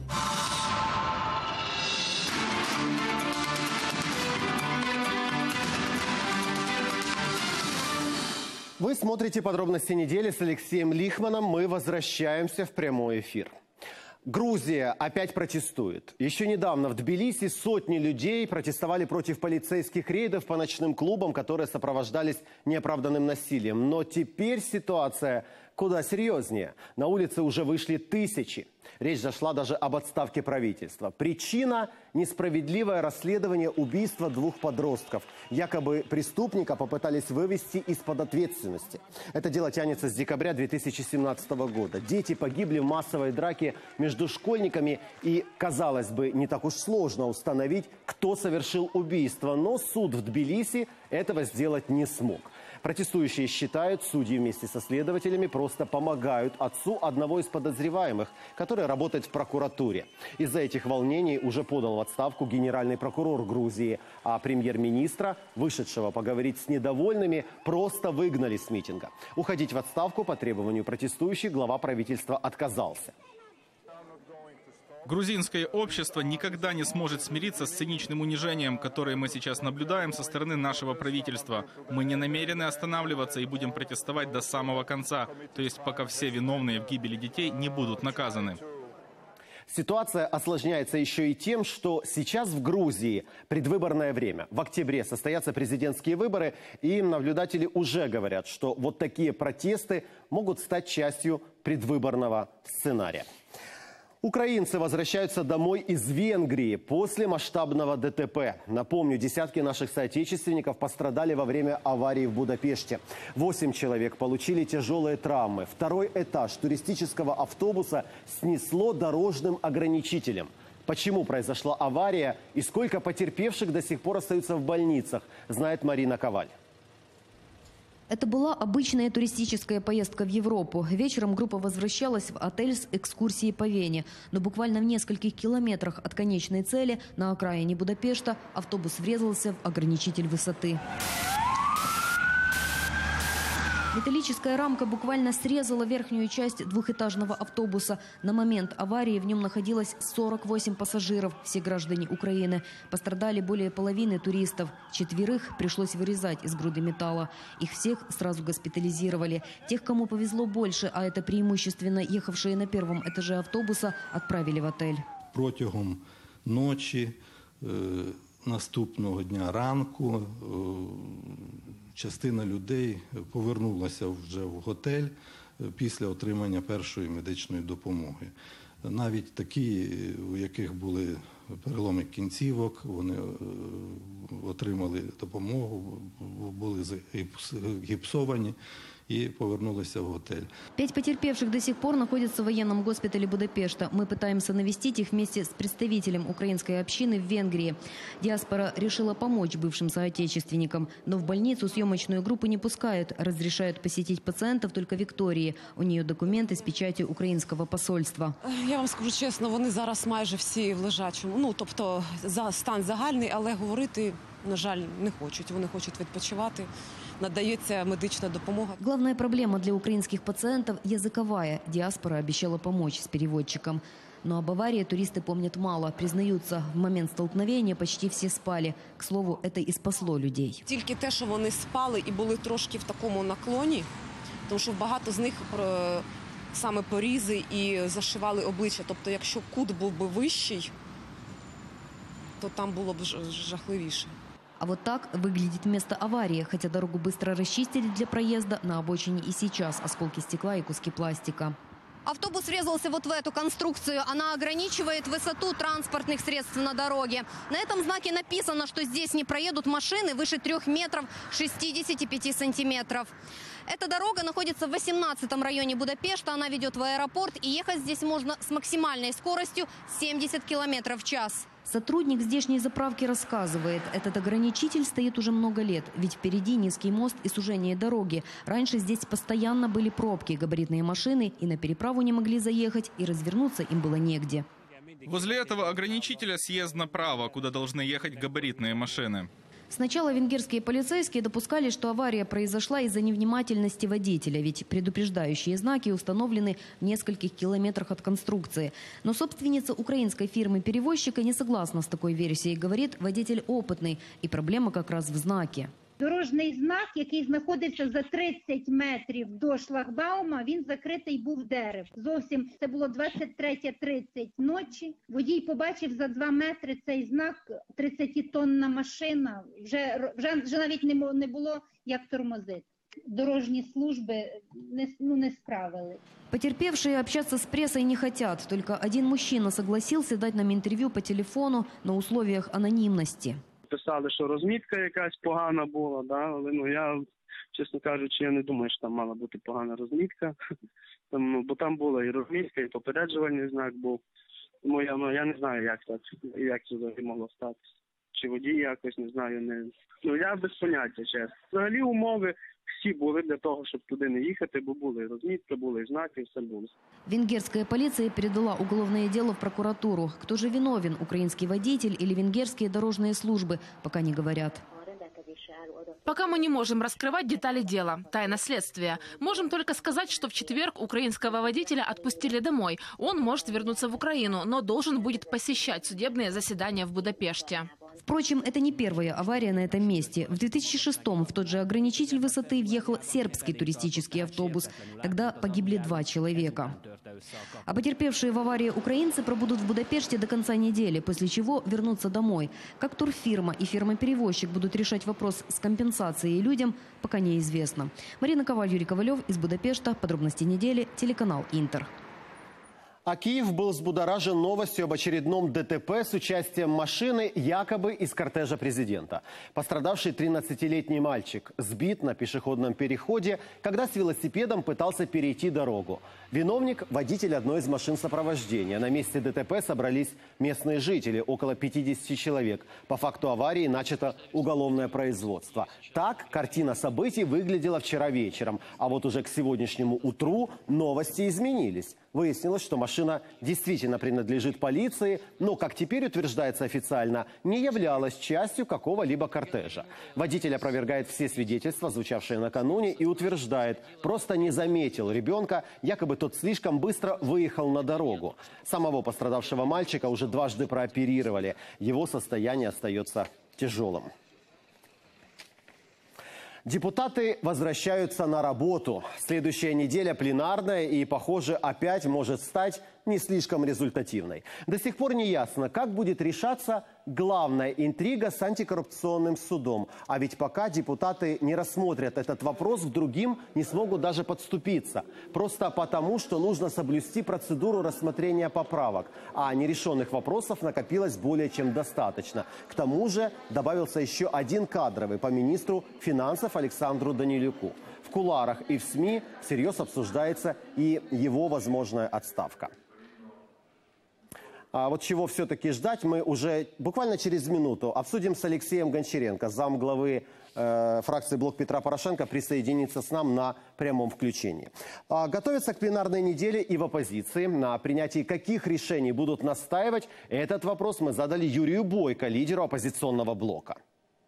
Вы смотрите «Подробности недели» с Алексеем Лихманом. Мы возвращаемся в прямой эфир. Грузия опять протестует. Еще недавно в Тбилиси сотни людей протестовали против полицейских рейдов по ночным клубам, которые сопровождались неоправданным насилием. Но теперь ситуация куда серьезнее. На улицы уже вышли тысячи. Речь зашла даже об отставке правительства. Причина – несправедливое расследование убийства двух подростков. Якобы преступника попытались вывести из-под ответственности. Это дело тянется с декабря две тысячи семнадцатого года. Дети погибли в массовой драке между школьниками. И, казалось бы, не так уж сложно установить, кто совершил убийство. Но суд в Тбилиси этого сделать не смог. Протестующие считают, судьи вместе со следователями просто помогают отцу одного из подозреваемых, который работает в прокуратуре. Из-за этих волнений уже подал в отставку генеральный прокурор Грузии, а премьер-министра, вышедшего поговорить с недовольными, просто выгнали с митинга. Уходить в отставку по требованию протестующих глава правительства отказался. Грузинское общество никогда не сможет смириться с циничным унижением, которое мы сейчас наблюдаем со стороны нашего правительства. Мы не намерены останавливаться и будем протестовать до самого конца, то есть пока все виновные в гибели детей не будут наказаны. Ситуация осложняется еще и тем, что сейчас в Грузии предвыборное время. В октябре состоятся президентские выборы, и наблюдатели уже говорят, что вот такие протесты могут стать частью предвыборного сценария. Украинцы возвращаются домой из Венгрии после масштабного ДТП. Напомню, десятки наших соотечественников пострадали во время аварии в Будапеште. Восемь человек получили тяжелые травмы. Второй этаж туристического автобуса снесло дорожным ограничителем. Почему произошла авария и сколько потерпевших до сих пор остаются в больницах, знает Марина Коваль. Это была обычная туристическая поездка в Европу. Вечером группа возвращалась в отель с экскурсией по Вене. Но буквально в нескольких километрах от конечной цели, на окраине Будапешта, автобус врезался в ограничитель высоты. Металлическая рамка буквально срезала верхнюю часть двухэтажного автобуса. На момент аварии в нем находилось сорок восемь пассажиров, все граждане Украины. Пострадали более половины туристов. Четверых пришлось вырезать из груды металла. Их всех сразу госпитализировали. Тех, кому повезло больше, а это преимущественно ехавшие на первом этаже автобуса, отправили в отель. Протягом ночі, наступного дня ранку, частина людей повернулася вже в готель після отримання першої медичної допомоги. Навіть такі, у яких були переломи кінцівок, вони отримали допомогу, були гіпсовані и повернулись в готель. Пять потерпевших до сих пор находятся в военном госпитале Будапешта. Мы пытаемся навестить их вместе с представителем украинской общины в Венгрии. Диаспора решила помочь бывшим соотечественникам, но в больницу съемочную группу не пускают, разрешают посетить пациентов только Виктории. У нее документы с печатью украинского посольства. Я вам скажу чесно, вони зараз майже всі в лежачому. Ну, тобто, за стан загальний, але говорити, на жаль, не хочуть. Вони хочуть відпочивати. Надається медична допомога. Главная проблема для украинских пациентов – языковая. Диаспора обещала помочь с переводчиком. Но об аварии туристы помнят мало. Признаются, в момент столкновения почти все спали. К слову, это и спасло людей. Тільки те, що вони спали і були трошки в такому наклоні, тому що багато з них саме порізи і зашивали обличчя. Тобто, якщо кут був би вищий, то там було б жахливіше. А вот так выглядит место аварии. Хотя дорогу быстро расчистили для проезда, на обочине и сейчас осколки стекла и куски пластика. Автобус врезался вот в эту конструкцию. Она ограничивает высоту транспортных средств на дороге. На этом знаке написано, что здесь не проедут машины выше трех метров шестидесяти пяти сантиметров. Эта дорога находится в восемнадцатом районе Будапешта. Она ведет в аэропорт. И ехать здесь можно с максимальной скоростью семьдесят километров в час. Сотрудник здешней заправки рассказывает, этот ограничитель стоит уже много лет, ведь впереди низкий мост и сужение дороги. Раньше здесь постоянно были пробки, габаритные машины и на переправу не могли заехать, и развернуться им было негде. Возле этого ограничителя съезд направо, куда должны ехать габаритные машины. Сначала венгерские полицейские допускали, что авария произошла из-за невнимательности водителя, ведь предупреждающие знаки установлены в нескольких километрах от конструкции. Но собственница украинской фирмы-перевозчика не согласна с такой версией, говорит, водитель опытный, и проблема как раз в знаке. Дорожний знак, який знаходився за тридцять метрів до шлагбаума, він закритий був дерев. Зовсім це було двадцять третя тридцять ночі. Водій побачив за два метри цей знак, тридцятитонна машина. Вже, вже, вже навіть не, не було як тормозити. Дорожні служби не, ну, не справились. Потерпевшие общаться с прессой не хотят. Только один мужчина согласился дать нам интервью по телефону на условиях анонимности. Писали, що розмітка якась погана була, да? Але ну, я, чесно кажучи, я не думаю, що там мала бути погана розмітка. Там, ну, бо там була і розмітка, і попереджувальний знак був. Тому я, ну, я не знаю, як так, як це взагалі могло статися. Чи водій якось, не знаю. Не... Ну, я без поняття, чесно. Взагалі умови всі були для того, щоб туди не їхати, бо були розмітки, були знаки, все було. Венгерская полиция передала уголовное дело в прокуратуру. Кто же виновен, украинский водитель или венгерские дорожные службы, пока не говорят. Пока мы не можем раскрывать детали дела, тайна следствия. Можем только сказать, что в четверг украинского водителя отпустили домой. Он может вернуться в Украину, но должен будет посещать судебные заседания в Будапеште. Впрочем, это не первая авария на этом месте. В две тысячи шестом в тот же ограничитель высоты въехал сербский туристический автобус. Тогда погибли два человека. А потерпевшие в аварии украинцы пробудут в Будапеште до конца недели, после чего вернутся домой. Как турфирма и фирма-перевозчик будут решать вопрос с компенсацией людям, пока неизвестно. Марина Коваль, Юрий Ковалев из Будапешта. Подробности недели. Телеканал «Интер». А Киев был взбудоражен новостью об очередном ДТП с участием машины якобы из кортежа президента. Пострадавший тринадцатилетний мальчик сбит на пешеходном переходе, когда с велосипедом пытался перейти дорогу. Виновник – водитель одной из машин сопровождения. На месте ДТП собрались местные жители, около пятидесяти человек. По факту аварии начато уголовное производство. Так картина событий выглядела вчера вечером. А вот уже к сегодняшнему утру новости изменились. Выяснилось, что машина действительно принадлежит полиции, но, как теперь утверждается официально, не являлась частью какого-либо кортежа. Водитель опровергает все свидетельства, звучавшие накануне, и утверждает, просто не заметил ребенка, якобы тот слишком быстро выехал на дорогу. Самого пострадавшего мальчика уже дважды прооперировали. Его состояние остается тяжелым. Депутаты возвращаются на работу. Следующая неделя пленарная и, похоже, опять может стать не слишком результативной. До сих пор не ясно, как будет решаться главная интрига с антикоррупционным судом. А ведь пока депутаты не рассмотрят этот вопрос, к другим не смогут даже подступиться. Просто потому, что нужно соблюсти процедуру рассмотрения поправок. А нерешенных вопросов накопилось более чем достаточно. К тому же добавился еще один кадровый по министру финансов Александру Данилюку. В кулуарах и в СМИ всерьез обсуждается и его возможная отставка. А вот чего все-таки ждать, мы уже буквально через минуту обсудим с Алексеем Гончаренко. Замглавы э, фракции «Блок Петра Порошенко» присоединится с нам на прямом включении. А готовятся к пленарной неделе и в оппозиции. На принятии каких решений будут настаивать, этот вопрос мы задали Юрию Бойко, лидеру оппозиционного блока.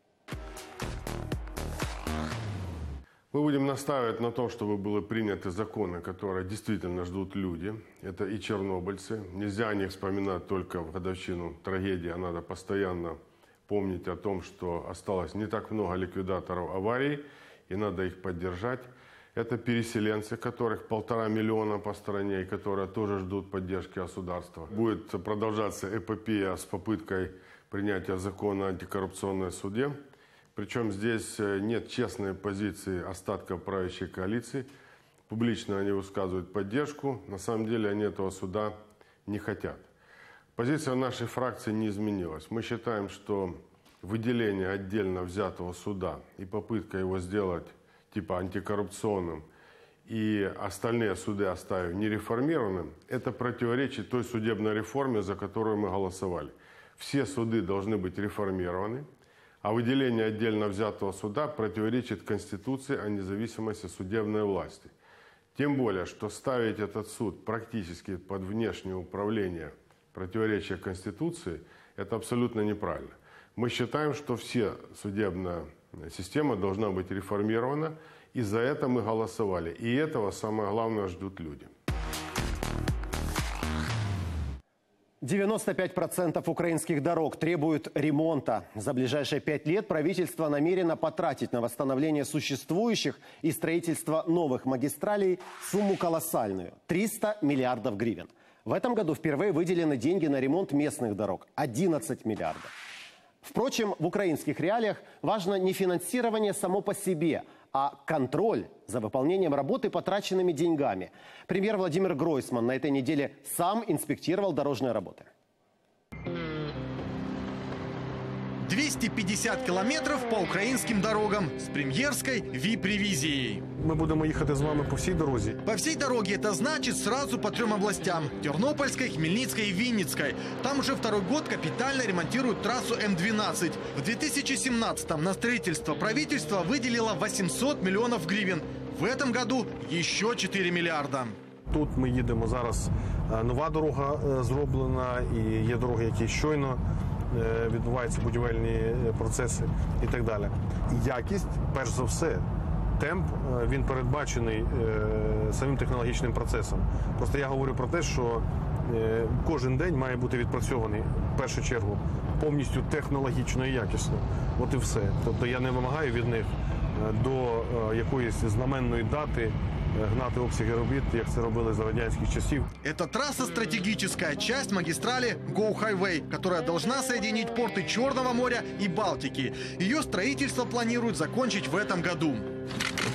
Мы будем настаивать на том, чтобы были приняты законы, которые действительно ждут люди. Это и чернобыльцы. Нельзя о них вспоминать только в годовщину трагедии, а надо постоянно помнить о том, что осталось не так много ликвидаторов аварий, и надо их поддержать. Это переселенцы, которых полтора миллиона по стране, и которые тоже ждут поддержки государства. Будет продолжаться эпопея с попыткой принятия закона о антикоррупционном суде. Причем здесь нет честной позиции остатков правящей коалиции. Публично они высказывают поддержку. На самом деле они этого суда не хотят. Позиция нашей фракции не изменилась. Мы считаем, что выделение отдельно взятого суда и попытка его сделать типа антикоррупционным и остальные суды оставив нереформированным, это противоречит той судебной реформе, за которую мы голосовали. Все суды должны быть реформированы. А выделение отдельно взятого суда противоречит Конституции о независимости судебной власти. Тем более, что ставить этот суд практически под внешнее управление, противоречия Конституции, это абсолютно неправильно. Мы считаем, что вся судебная система должна быть реформирована, и за это мы голосовали. И этого, самое главное, ждут люди. девяносто пять процентов украинских дорог требуют ремонта. За ближайшие пять лет правительство намерено потратить на восстановление существующих и строительство новых магистралей сумму колоссальную – триста миллиардов гривен. В этом году впервые выделены деньги на ремонт местных дорог – одиннадцать миллиардов. Впрочем, в украинских реалиях важно не финансирование само по себе, а контроль за выполнением работы потраченными деньгами. Премьер Владимир Гройсман на этой неделе сам инспектировал дорожные работы. двести пятьдесят кілометрів по українським дорогам з прем'єрською віп-ревізією. Ми будемо їхати з вами по всій дорозі. По всей дороге это значит сразу по трем областям – Тернопольской, Хмельницкой и Винницкой. Там уже второй год капитально ремонтируют трассу М двенадцать. В две тысячи семнадцатом на строительство правительство выделило восемьсот миллионов гривен. В этом году еще четыре миллиарда. Тут ми їдемо зараз, нова дорога зроблена, і є дороги, які щойно відбуваються будівельні процеси і так далі. Якість, перш за все, темп, він передбачений самим технологічним процесом. Просто я говорю про те, що кожен день має бути відпрацьований, в першу чергу, повністю технологічно і якісно. От і все. Тобто я не вимагаю від них до якоїсь знаменної дати гнати обсяги робіт, як це робили за радянських часів. Это трасса стратегическая, часть магистрали Go Highway, которая должна соединить порты Черного моря и Балтики. Ее строительство планируют закончить в этом году.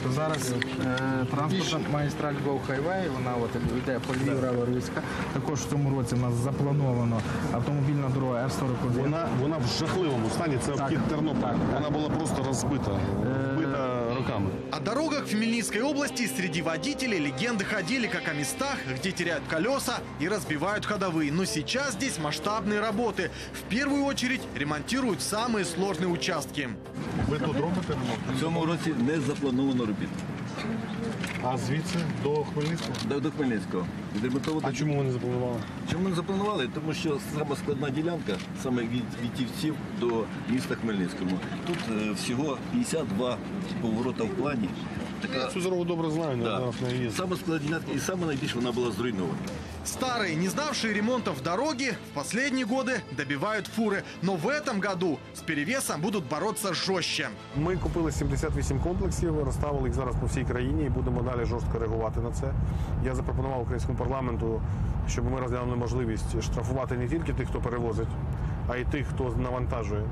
Зараз е, транспортна магістраль Go Highway, вона от йде по Львів-Рава-Руська. Також в цьому році у нас заплановано автомобільна дорога Р сорок один. Вона, вона в жахливому стані, це обхід Тернополя. Вона була просто розбита, вбита роками. О дорогах в Хмельницкой области среди водителей легенды ходили, как о местах, где теряют колеса и разбивают ходовые. Но сейчас здесь масштабные работы. В первую очередь ремонтируют самые сложные участки. Ви тут робите ремонт? В цьому році не заплановано робіт. А звідси до Хмельницького? До, до Хмельницького. Відремонтовано. А чому ви не запланували? Чому не запланували? Тому що сама складна ділянка, саме від Вітівців до міста Хмельницького. Тут е, всього п'ятдесят два поворота в плані. Така... Цю дорогу добре знаю, да. зараз не їздив. Саме складна ділянка і саме найбільше вона була зруйнована. Старые, не знавшие ремонтов дороги, в последние годы добивают фуры. Но в этом году с перевесом будут бороться жестче. Ми купили сімдесят вісім комплексів, розставили їх зараз по всій країні і будемо далі жорстко реагувати на це. Я запропонував українському парламенту, щоб ми розглянули можливість штрафувати не тільки тих, хто перевозить, а й тих, хто навантажує.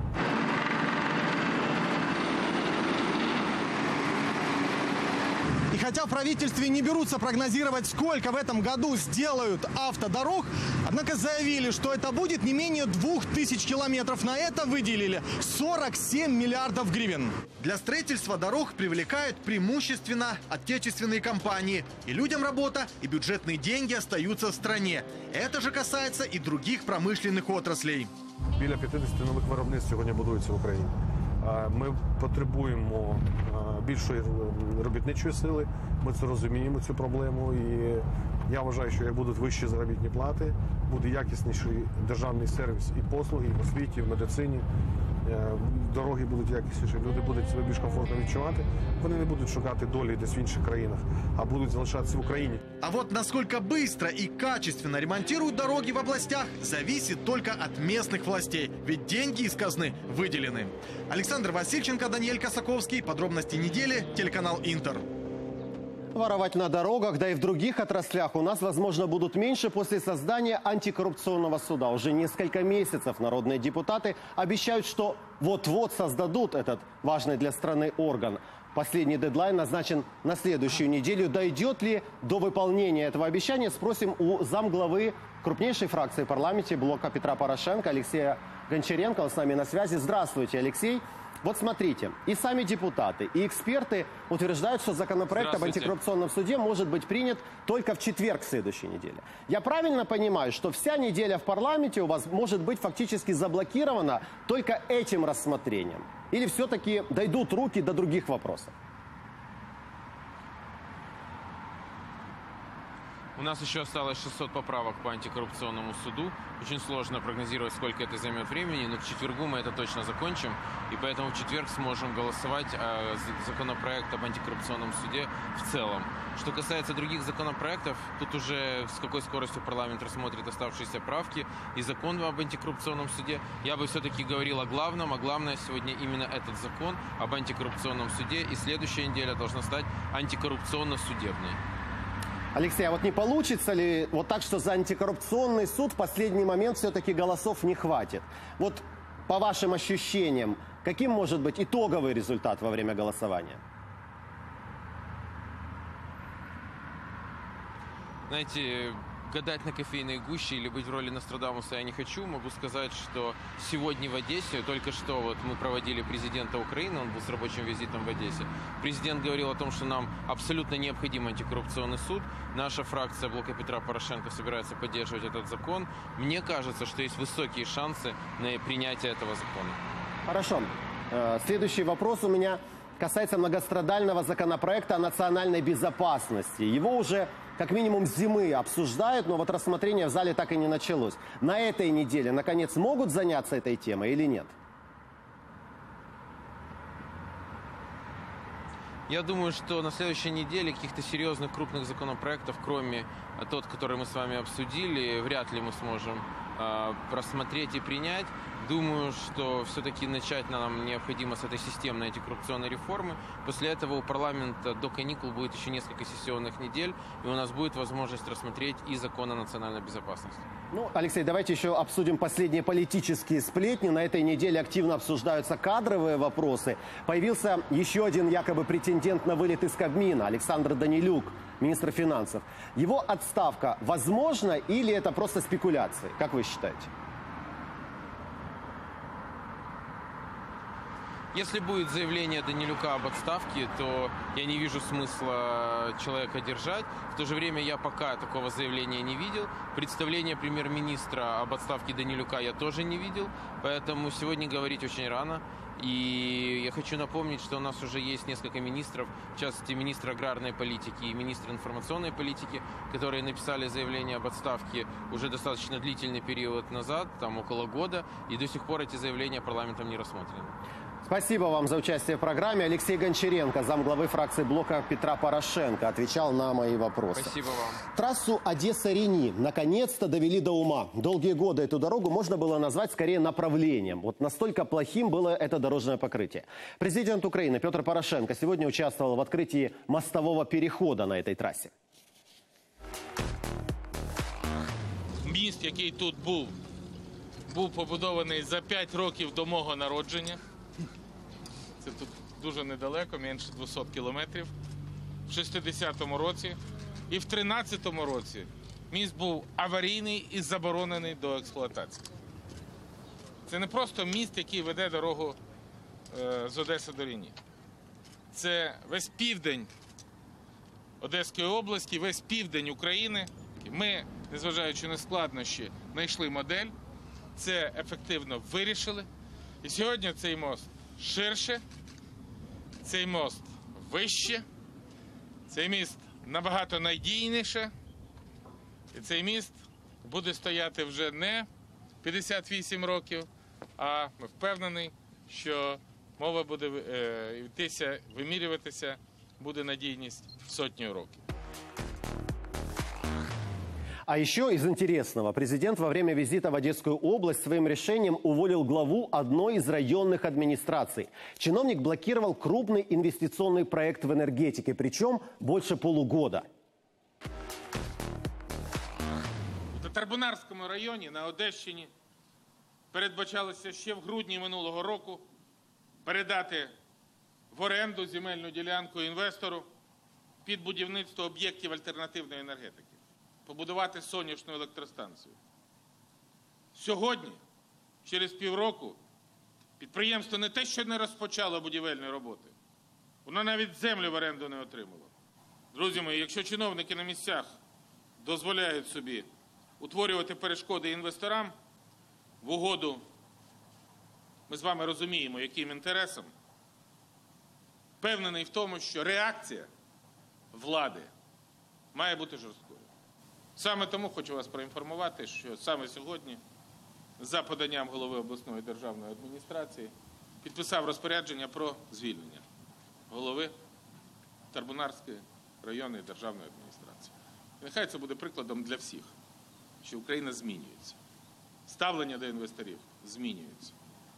И хотя в правительстве не берутся прогнозировать, сколько в этом году сделают автодорог, однако заявили, что это будет не менее двух тысяч километров. На это выделили сорок семь миллиардов гривен. Для строительства дорог привлекают преимущественно отечественные компании. И людям работа, и бюджетные деньги остаются в стране. Это же касается и других промышленных отраслей. Біля п'ятдесят нових виробництв сьогодні будуються в Україні. Ми потребуємо більшої робітничої сили, ми це розуміємо, цю проблему. І я вважаю, що як будуть вищі заробітні плати, буде якісніший державний сервіс і послуги, і в освіті, і в медицині. Дороги будуть якісніші, люди будуть себе більш комфортно відчувати. Вони не будуть шукати долі десь в інших країнах, а будуть залишатися в Україні. А вот насколько быстро и качественно ремонтируют дороги в областях, зависит только от местных властей. Ведь деньги из казны выделены. Александр Васильченко, Даниэль Косаковский. Подробности недели. Телеканал Интер. Воровать на дорогах, да и в других отраслях у нас, возможно, будут меньше после создания антикоррупционного суда. Уже несколько месяцев народные депутаты обещают, что вот-вот создадут этот важный для страны орган. Последний дедлайн назначен на следующую неделю. Дойдет ли до выполнения этого обещания, спросим у замглавы крупнейшей фракции в парламенте блока Петра Порошенко Алексея Гончаренко. Он с нами на связи. Здравствуйте, Алексей. Вот смотрите, и сами депутаты, и эксперты утверждают, что законопроект об антикоррупционном суде может быть принят только в четверг следующей недели. Я правильно понимаю, что вся неделя в парламенте у вас может быть фактически заблокирована только этим рассмотрением? Или все-таки дойдут руки до других вопросов? У нас еще осталось шестьсот поправок по антикоррупционному суду. Очень сложно прогнозировать, сколько это займет времени, но к четвергу мы это точно закончим. И поэтому в четверг сможем голосовать о законопроекте об антикоррупционном суде в целом. Что касается других законопроектов, тут уже с какой скоростью парламент рассмотрит оставшиеся правки и закон об антикоррупционном суде. Я бы все-таки говорил о главном, а главное сегодня именно этот закон об антикоррупционном суде. И следующая неделя должна стать антикоррупционно-судебной. Алексей, а вот не получится ли вот так, что за антикоррупционный суд в последний момент все-таки голосов не хватит? Вот по вашим ощущениям, каким может быть итоговый результат во время голосования? Знаете, гадать на кофейной гуще или быть в роли Нострадамуса я не хочу. Могу сказать, что сегодня в Одессе, только что вот мы проводили президента Украины, он был с рабочим визитом в Одессе. Президент говорил о том, что нам абсолютно необходим антикоррупционный суд. Наша фракция блока Петра Порошенко собирается поддерживать этот закон. Мне кажется, что есть высокие шансы на принятие этого закона. Хорошо. Следующий вопрос у меня касается многострадального законопроекта о национальной безопасности. Его уже как минимум с зимы обсуждают, но вот рассмотрение в зале так и не началось. На этой неделе, наконец, могут заняться этой темой или нет? Я думаю, что на следующей неделе каких-то серьезных крупных законопроектов, кроме тот, который мы с вами обсудили, вряд ли мы сможем э, просмотреть и принять. Думаю, что все-таки начать нам необходимо с этой системной антикоррупционной реформы. После этого у парламента до каникул будет еще несколько сессионных недель, и у нас будет возможность рассмотреть и закон о национальной безопасности. Ну, Алексей, давайте еще обсудим последние политические сплетни. На этой неделе активно обсуждаются кадровые вопросы. Появился еще один якобы претендент на вылет из Кабмина, Александр Данилюк, министр финансов. Его отставка возможна или это просто спекуляции? Как вы считаете? Если будет заявление Данилюка об отставке, то я не вижу смысла человека держать. В то же время я пока такого заявления не видел. Представление премьер-министра об отставке Данилюка я тоже не видел. Поэтому сегодня говорить очень рано. И я хочу напомнить, что у нас уже есть несколько министров, в частности, министр аграрной политики и министр информационной политики, которые написали заявление об отставке уже достаточно длительный период назад, там около года, и до сих пор эти заявления парламентом не рассмотрены. Спасибо вам за участие в программе. Алексей Гончаренко, замглавы фракции блока Петра Порошенко, отвечал на мои вопросы. Спасибо вам. Трассу Одесса-Рени наконец-то довели до ума. Долгие годы эту дорогу можно было назвать скорее направлением. Вот настолько плохим было это дорожное покрытие. Президент Украины Петр Порошенко сегодня участвовал в открытии мостового перехода на этой трассе. Міст, який тут був, був побудований за п'ять років до мого народження. Це тут дуже недалеко, менше двохсот кілометрів. В шістдесятому році і в тринадцятому році міст був аварійний і заборонений до експлуатації. Це не просто міст, який веде дорогу е, з Одеси до Рені. Це весь південь Одеської області, весь південь України. Ми, незважаючи на складнощі, знайшли модель, це ефективно вирішили. І сьогодні цей мост ширше, цей мост вище, цей міст набагато надійніше, і цей міст буде стояти вже не п'ятдесят вісім років, а ми впевнені, що мова буде йтися, вимірюватися, буде надійність сотню років. А еще из интересного. Президент во время визита в Одесскую область своим решением уволил главу одной из районных администраций. Чиновник блокировал крупный инвестиционный проект в энергетике, причем больше полугода. У Татарбунарському районі на Одещині передбачалося ще в грудні минулого року передати в оренду земельну ділянку інвестору під будівництво об'єктів альтернативної енергетики. Побудувати сонячну електростанцію. Сьогодні, через півроку, підприємство не те, що не розпочало будівельні роботи, воно навіть землю в оренду не отримало. Друзі мої, якщо чиновники на місцях дозволяють собі утворювати перешкоди інвесторам в угоду, ми з вами розуміємо, яким інтересом, впевнений в тому, що реакція влади має бути жорсткою. Саме тому хочу вас проінформувати, що саме сьогодні, за поданням голови обласної державної адміністрації, підписав розпорядження про звільнення голови Татарбунарської районної державної адміністрації. І нехай це буде прикладом для всіх, що Україна змінюється. Ставлення до інвесторів змінюється.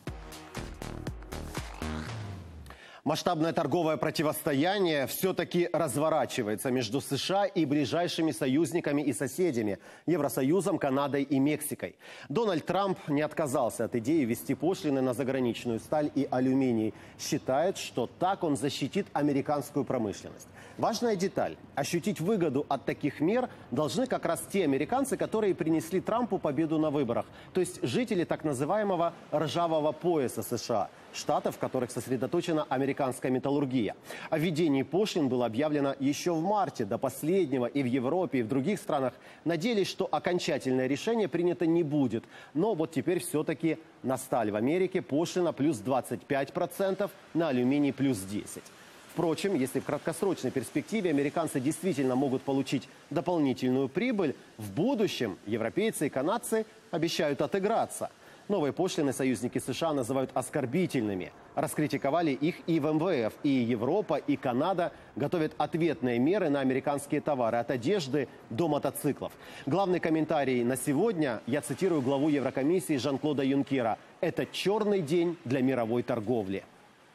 Масштабное торговое противостояние все-таки разворачивается между США и ближайшими союзниками и соседями – Евросоюзом, Канадой и Мексикой. Дональд Трамп не отказался от идеи ввести пошлины на заграничную сталь и алюминий. Считает, что так он защитит американскую промышленность. Важная деталь – ощутить выгоду от таких мер должны как раз те американцы, которые принесли Трампу победу на выборах, то есть жители так называемого «ржавого пояса» США, штатов, в которых сосредоточена американская металлургия. О введении пошлин было объявлено еще в марте. До последнего и в Европе, и в других странах надеялись, что окончательное решение принято не будет. Но вот теперь все-таки на сталь в Америке пошлина плюс двадцать пять процентов, на алюминий плюс десять процентов. Впрочем, если в краткосрочной перспективе американцы действительно могут получить дополнительную прибыль, в будущем европейцы и канадцы обещают отыграться. Новые пошлины союзники США называют оскорбительными. Раскритиковали их и в эм вэ эф. И Европа, и Канада готовят ответные меры на американские товары от одежды до мотоциклов. Главный комментарий на сегодня, я цитирую главу Еврокомиссии Жан-Клода Юнкера, это черный день для мировой торговли.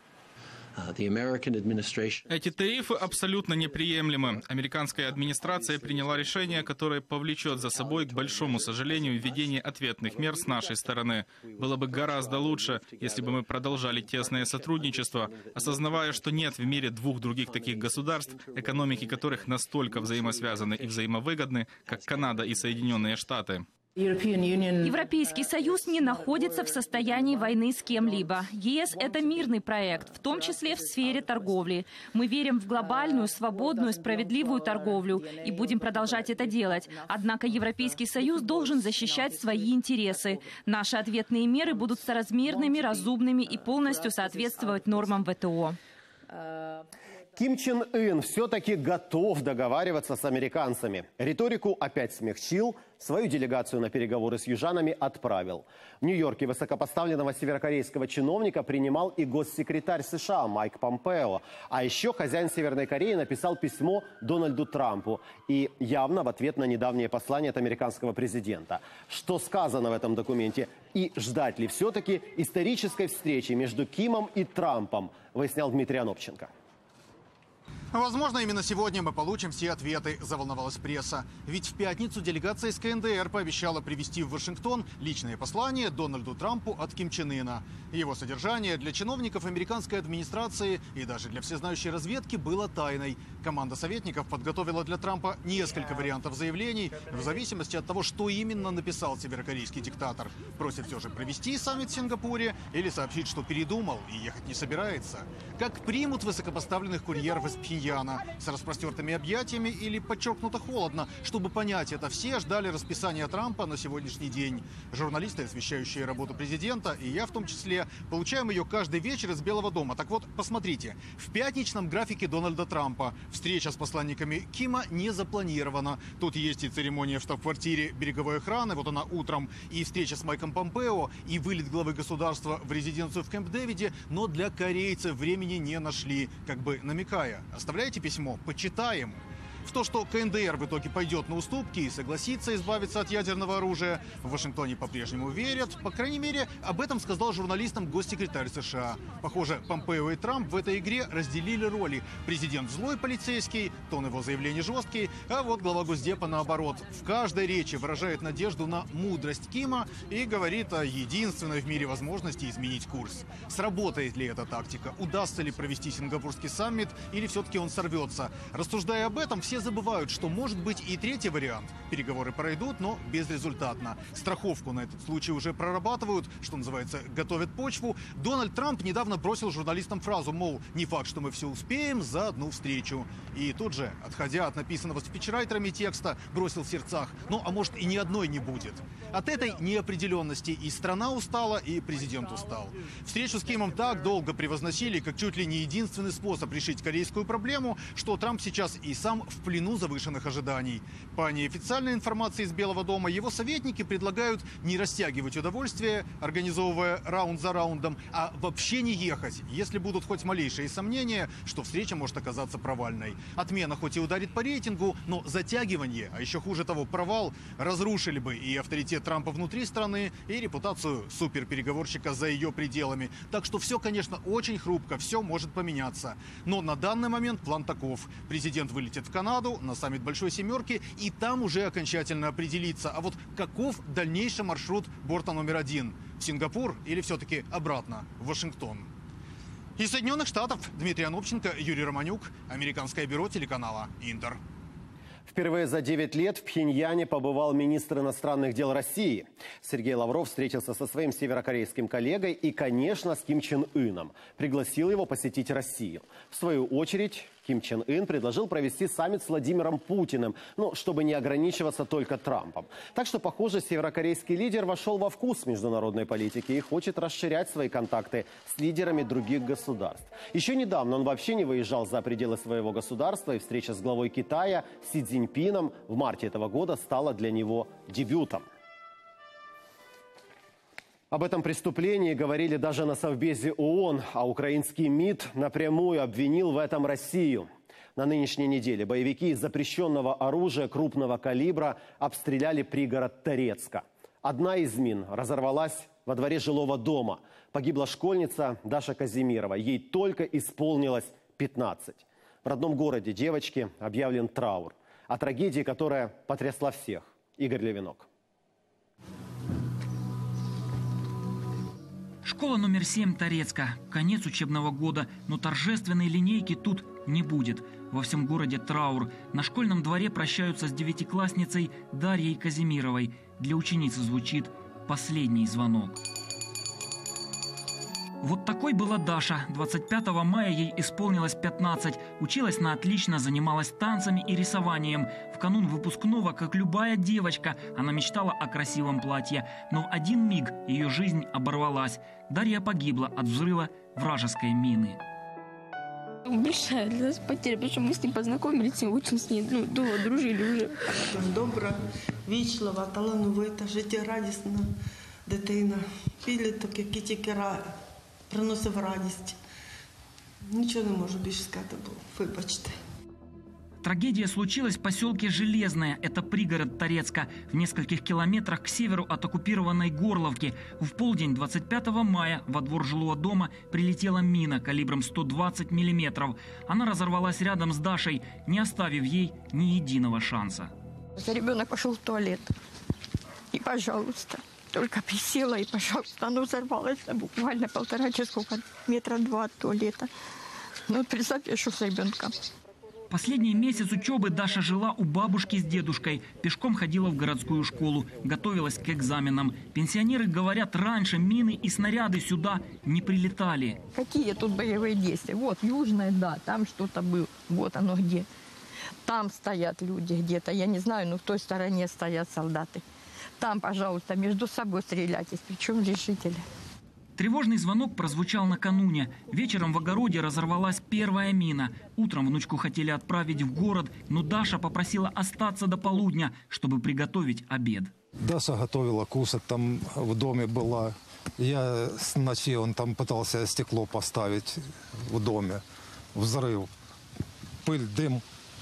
Эти тарифы абсолютно неприемлемы. Американская администрация приняла решение, которое повлечет за собой, к большому сожалению, введение ответных мер с нашей стороны. Было бы гораздо лучше, если бы мы продолжали тесное сотрудничество, осознавая, что нет в мире двух других таких государств, экономики которых настолько взаимосвязаны и взаимовыгодны, как Канада и Соединенные Штаты. Европейский Союз не находится в состоянии войны с кем-либо. ЕС – это мирный проект, в том числе в сфере торговли. Мы верим в глобальную, свободную, справедливую торговлю и будем продолжать это делать. Однако Европейский Союз должен защищать свои интересы. Наши ответные меры будут соразмерными, разумными и полностью соответствовать нормам вэ тэ о. Ким Чен Ын все-таки готов договариваться с американцами. Риторику опять смягчил, свою делегацию на переговоры с южанами отправил. В Нью-Йорке высокопоставленного северокорейского чиновника принимал и госсекретарь США Майк Помпео. А еще хозяин Северной Кореи написал письмо Дональду Трампу. И явно в ответ на недавнее послание от американского президента. Что сказано в этом документе? И ждать ли все-таки исторической встречи между Кимом и Трампом, выяснял Дмитрий Анопченко. Возможно, именно сегодня мы получим все ответы, заволновалась пресса. Ведь в пятницу делегация из ка эн дэ эр пообещала привезти в Вашингтон личное послание Дональду Трампу от Ким Чен Ына. Его содержание для чиновников американской администрации и даже для всезнающей разведки было тайной. Команда советников подготовила для Трампа несколько вариантов заявлений, в зависимости от того, что именно написал северокорейский диктатор. Просит все же провести саммит в Сингапуре или сообщить, что передумал и ехать не собирается. Как примут высокопоставленных курьеров из Пхеньяна? С распростертыми объятиями или подчеркнуто холодно? Чтобы понять это, все ждали расписания Трампа на сегодняшний день. Журналисты, освещающие работу президента, и я в том числе, получаем ее каждый вечер из Белого дома. Так вот, посмотрите. В пятничном графике Дональда Трампа встреча с посланниками Кима не запланирована. Тут есть и церемония в штаб-квартире береговой охраны, вот она утром, и встреча с Майком Помпео, и вылет главы государства в резиденцию в Кэмп-Дэвиде, но для корейцев времени не нашли, как бы намекая. Оставляйте письмо, почитаем. В то, что ка эн дэ эр в итоге пойдет на уступки и согласится избавиться от ядерного оружия, в Вашингтоне по-прежнему верят. По крайней мере, об этом сказал журналистам госсекретарь США. Похоже, Помпео и Трамп в этой игре разделили роли. Президент злой полицейский, тон его заявлений жесткий, а вот глава Госдепа наоборот. В каждой речи выражает надежду на мудрость Кима и говорит о единственной в мире возможности изменить курс. Сработает ли эта тактика? Удастся ли провести сингапурский саммит или все-таки он сорвется? Рассуждая об этом, все забывают, что может быть и третий вариант. Переговоры пройдут, но безрезультатно. Страховку на этот случай уже прорабатывают, что называется, готовят почву. Дональд Трамп недавно бросил журналистам фразу, мол, не факт, что мы все успеем за одну встречу. И тут же, отходя от написанного спичрайтерами текста, бросил в сердцах, ну а может и ни одной не будет. От этой неопределенности и страна устала, и президент устал. Встречу с Кимом так долго превозносили, как чуть ли не единственный способ решить корейскую проблему, что Трамп сейчас и сам в В плену завышенных ожиданий. По неофициальной информации из Белого дома, его советники предлагают не растягивать удовольствие, организовывая раунд за раундом, а вообще не ехать, если будут хоть малейшие сомнения, что встреча может оказаться провальной. Отмена хоть и ударит по рейтингу, но затягивание, а еще хуже того, провал, разрушили бы и авторитет Трампа внутри страны, и репутацию суперпереговорщика за ее пределами. Так что все, конечно, очень хрупко, все может поменяться. Но на данный момент план таков. Президент вылетит в Канаду, на саммит Большой Семерки, и там уже окончательно определиться, а вот каков дальнейший маршрут борта номер один? В Сингапур или все-таки обратно в Вашингтон? Из Соединенных Штатов Дмитрий Анопченко, Юрий Романюк, американское бюро телеканала «Интер». Впервые за девять лет в Пхеньяне побывал министр иностранных дел России. Сергей Лавров встретился со своим северокорейским коллегой и, конечно, с Ким Чен Ыном. Пригласил его посетить Россию. В свою очередь, Ким Чен Ын предложил провести саммит с Владимиром Путиным, ну, чтобы не ограничиваться только Трампом. Так что, похоже, северокорейский лидер вошел во вкус международной политики и хочет расширять свои контакты с лидерами других государств. Еще недавно он вообще не выезжал за пределы своего государства, и встреча с главой Китая Си Цзиньпином в марте этого года стала для него дебютом. Об этом преступлении говорили даже на Совбезе ООН, а украинский МИД напрямую обвинил в этом Россию. На нынешней неделе боевики из запрещенного оружия крупного калибра обстреляли пригород Торецка. Одна из мин разорвалась во дворе жилого дома. Погибла школьница Даша Казимирова. Ей только исполнилось пятнадцать. В родном городе девочки объявлен траур. О трагедии, которая потрясла всех. Игорь Левинок. Школа номер семь Торецка. Конец учебного года, но торжественной линейки тут не будет. Во всем городе траур. На школьном дворе прощаются с девятиклассницей Дарьей Казимировой. Для ученицы звучит последний звонок. Вот такой была Даша. двадцать пятого мая ей исполнилось пятнадцать. Училась на отлично, занималась танцами и рисованием. В канун выпускного, как любая девочка, она мечтала о красивом платье. Но в один миг ее жизнь оборвалась. Дарья погибла от взрыва вражеской мины. Большая для нас потеря, потому что мы с ним познакомились и очень с ней ну, долго дружили уже. Добра, вічлива, талановита, життєрадісна дитина. Підліток, який тільки приносив радість. Нічого не можу більше сказати, бо вибачте. Трагедия случилась в поселке Железное. Это пригород Торецка, в нескольких километрах к северу от оккупированной Горловки. В полдень двадцать пятого мая во двор жилого дома прилетела мина калибром сто двадцать миллиметров. Она разорвалась рядом с Дашей, не оставив ей ни единого шанса. Ребенок пошел в туалет. И, пожалуйста, только присела и, пожалуйста, оно взорвалось. Буквально полтора часа, метра два от туалета. Ну, вот представьте, что с ребенком. Последний месяц учебы Даша жила у бабушки с дедушкой. Пешком ходила в городскую школу, готовилась к экзаменам. Пенсионеры говорят, раньше мины и снаряды сюда не прилетали. Какие тут боевые действия? Вот, Южная, да, там что-то было. Вот оно где. Там стоят люди где-то, я не знаю, но в той стороне стоят солдаты. Там, пожалуйста, между собой стреляйтесь, причем здесь жители. Тревожный звонок прозвучал накануне. Вечером в огороде разорвалась первая мина. Утром внучку хотели отправить в город, но Даша попросила остаться до полудня, чтобы приготовить обед. Даша готовила кушать, там в доме была. Я с ночи, он там пытался стекло поставить в доме. Взрыв. Пыль, дым.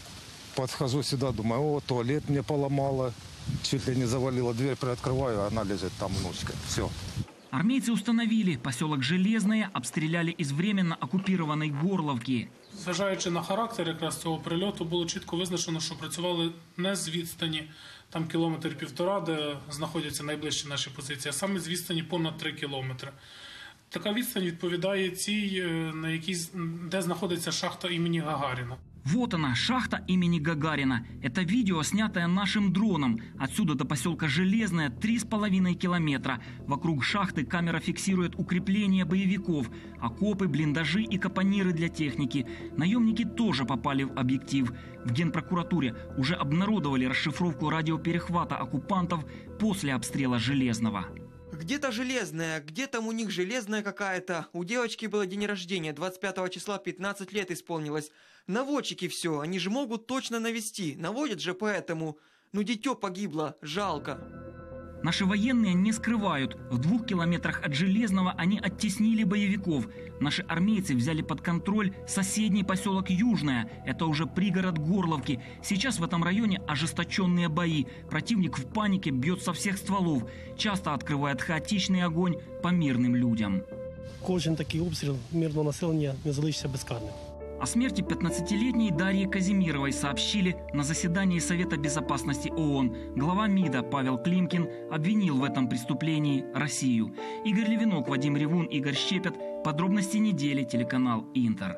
Подхожу сюда, думаю, о, туалет мне поломала. Чуть ли не завалила дверь, приоткрываю, она лежит там, внучка. Все. Армейцы установили, поселок Железное обстріляли із временно окупованої Горловки. Зважаючи на характер якраз цього прильоту, було чітко визначено, що працювали не з відстані, там кілометр-півтора, де знаходяться найближчі наші позиції, а саме з відстані понад три кілометри. Така відстань відповідає цій, на якій, де знаходиться шахта імені Гагаріна. Вот она, шахта имени Гагарина. Это видео, снятое нашим дроном. Отсюда до поселка Железное три с половиной километра. Вокруг шахты камера фиксирует укрепления боевиков, окопы, блиндажи и капониры для техники. Наемники тоже попали в объектив. В Генпрокуратуре уже обнародовали расшифровку радиоперехвата оккупантов после обстрела Железного. Где-то Железная, где там у них Железная какая-то. У девочки было день рождения, двадцать пятого числа, пятнадцать лет исполнилось. Наводчики все, они же могут точно навести. Наводят же поэтому. Ну, дитё погибло, жалко. Наши военные не скрывают. В двух километрах от Железного они оттеснили боевиков. Наши армейцы взяли под контроль соседний поселок Южное. Это уже пригород Горловки. Сейчас в этом районе ожесточенные бои. Противник в панике бьет со всех стволов. Часто открывает хаотичный огонь по мирным людям. Кожен такий обстріл мирного населення не залишиться безкарним. О смерти пятнадцатилетней Дарьи Казимировой сообщили на заседании Совета безопасности ООН. Глава МИДа Павел Климкин обвинил в этом преступлении Россию. Игорь Левинок, Вадим Ревун, Игорь Щепет. Подробности недели, телеканал Интер.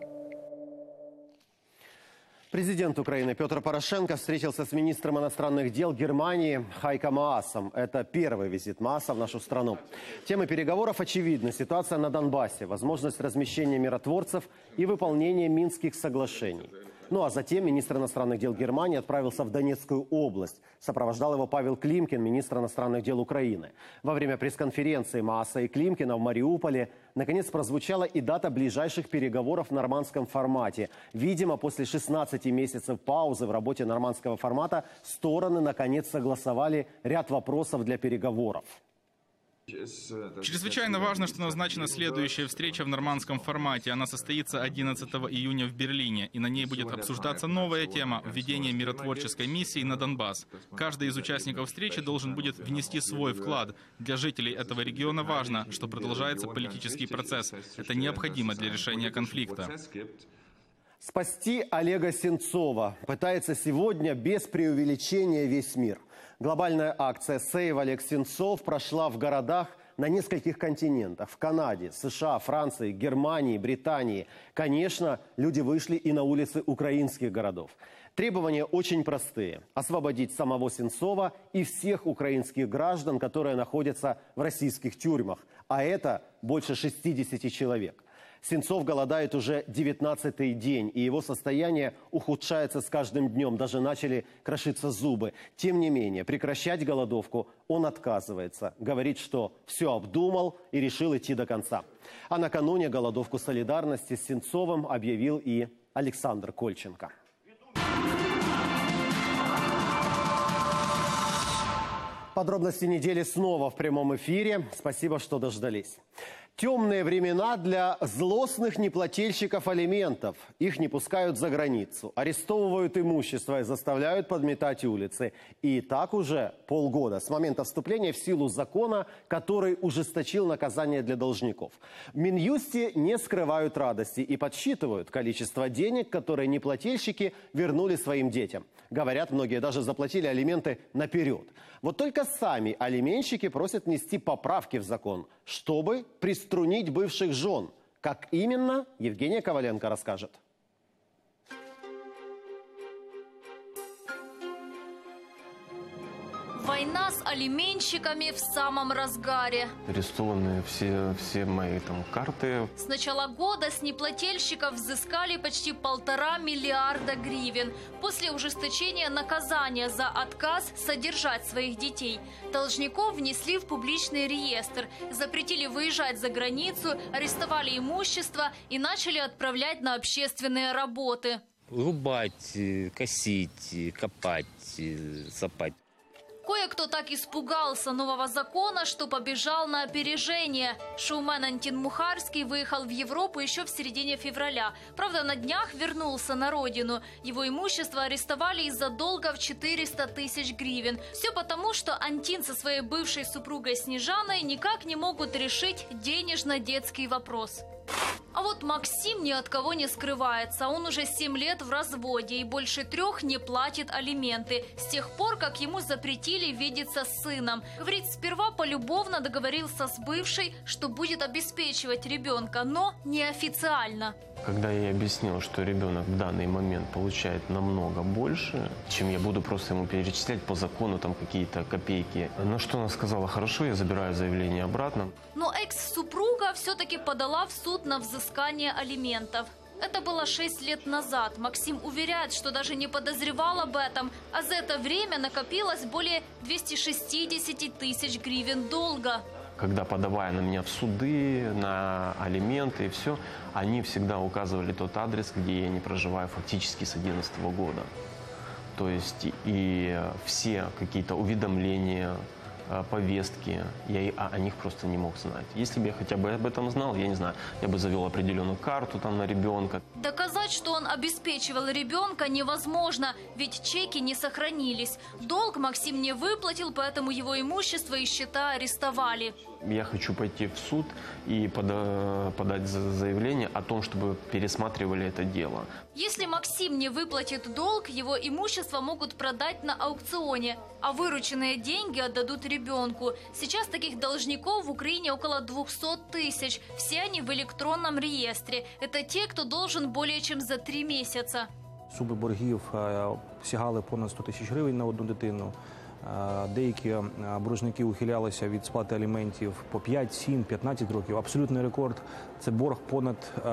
Президент Украины Петр Порошенко встретился с министром иностранных дел Германии Хайко Маасом. Это первый визит Мааса в нашу страну. Темы переговоров очевидны. Ситуация на Донбассе, возможность размещения миротворцев и выполнения Минских соглашений. Ну а затем министр иностранных дел Германии отправился в Донецкую область. Сопровождал его Павел Климкин, министр иностранных дел Украины. Во время пресс-конференции Мааса и Климкина в Мариуполе наконец прозвучала и дата ближайших переговоров в нормандском формате. Видимо, после шестнадцати месяцев паузы в работе нормандского формата стороны наконец согласовали ряд вопросов для переговоров. Чрезвычайно важно, что назначена следующая встреча в нормандском формате. Она состоится одиннадцатого июня в Берлине, и на ней будет обсуждаться новая тема – введение миротворческой миссии на Донбасс. Каждый из участников встречи должен будет внести свой вклад. Для жителей этого региона важно, что продолжается политический процесс. Это необходимо для решения конфликта. Спасти Олега Сенцова пытается сегодня без преувеличения весь мир. Глобальная акция «Сейв Олег Сенцов» прошла в городах на нескольких континентах. В Канаде, США, Франции, Германии, Британии. Конечно, люди вышли и на улицы украинских городов. Требования очень простые. Освободить самого Сенцова и всех украинских граждан, которые находятся в российских тюрьмах. А это больше шестидесяти человек. Сенцов голодает уже девятнадцатый день, и его состояние ухудшается с каждым днем. Даже начали крошиться зубы. Тем не менее, прекращать голодовку он отказывается. Говорит, что все обдумал и решил идти до конца. А накануне голодовку солидарности с Сенцовым объявил и Александр Кольченко. Подробности недели снова в прямом эфире. Спасибо, что дождались. Темные времена для злостных неплательщиков алиментов. Их не пускают за границу, арестовывают имущество и заставляют подметать улицы. И так уже полгода с момента вступления в силу закона, который ужесточил наказание для должников. В Минюсте не скрывают радости и подсчитывают количество денег, которые неплательщики вернули своим детям. Говорят, многие даже заплатили алименты наперед. Вот только сами алименщики просят внести поправки в закон, чтобы приструнить бывших жен. Как именно, Евгения Коваленко расскажет. Война с алименщиками в самом разгаре. Арестованы все, все мои там карты. С начала года с неплательщиков взыскали почти полтора миллиарда гривен. После ужесточения наказания за отказ содержать своих детей, должников внесли в публичный реестр, запретили выезжать за границу, арестовали имущество и начали отправлять на общественные работы. Рубать, косить, копать, сапать. Кое-кто так испугался нового закона, что побежал на опережение. Шоумен Антин Мухарский выехал в Европу еще в середине февраля. Правда, на днях вернулся на родину. Его имущество арестовали из-за долга в четыреста тысяч гривен. Все потому, что Антин со своей бывшей супругой Снежаной никак не могут решить денежно-детский вопрос. А вот Максим ни от кого не скрывается. Он уже семь лет в разводе и больше трех не платит алименты. С тех пор, как ему запретили видеться с сыном. Говорит, сперва полюбовно договорился с бывшей, что будет обеспечивать ребенка, но неофициально. Когда я ей объяснил, что ребенок в данный момент получает намного больше, чем я буду просто ему перечислять по закону там какие-то копейки, на что она сказала: хорошо, я забираю заявление обратно. Но экс-супруга все-таки подала в суд на взыскание алиментов. Это было шесть лет назад. Максим уверяет, что даже не подозревал об этом, а за это время накопилось более двухсот шестидесяти тысяч гривен долга. Когда подавая на меня в суды, на алименты и все, они всегда указывали тот адрес, где я не проживаю фактически с две тысячи одиннадцатого года. То есть и все какие-то уведомления, повестки, я о них просто не мог знать. Если бы я хотя бы об этом знал, я не знаю, я бы завел определенную карту там на ребенка. Доказать, что он обеспечивал ребенка, невозможно, ведь чеки не сохранились. Долг Максим не выплатил, поэтому его имущество и счета арестовали. Я хочу пойти в суд и пода- подать заявление о том, чтобы пересматривали это дело. Если Максим не выплатит долг, его имущество могут продать на аукционе, а вырученные деньги отдадут ребенку. Сейчас таких должников в Украине около двухсот тысяч. Все они в электронном реестре. Это те, кто должен более чем за три месяца. Суми боргів сягали понад сто тисяч гривень на одну дитину. Деякі боржники ухилялися від сплати аліментів по п'ять, сім, п'ятнадцять років. Абсолютний рекорд – це борг понад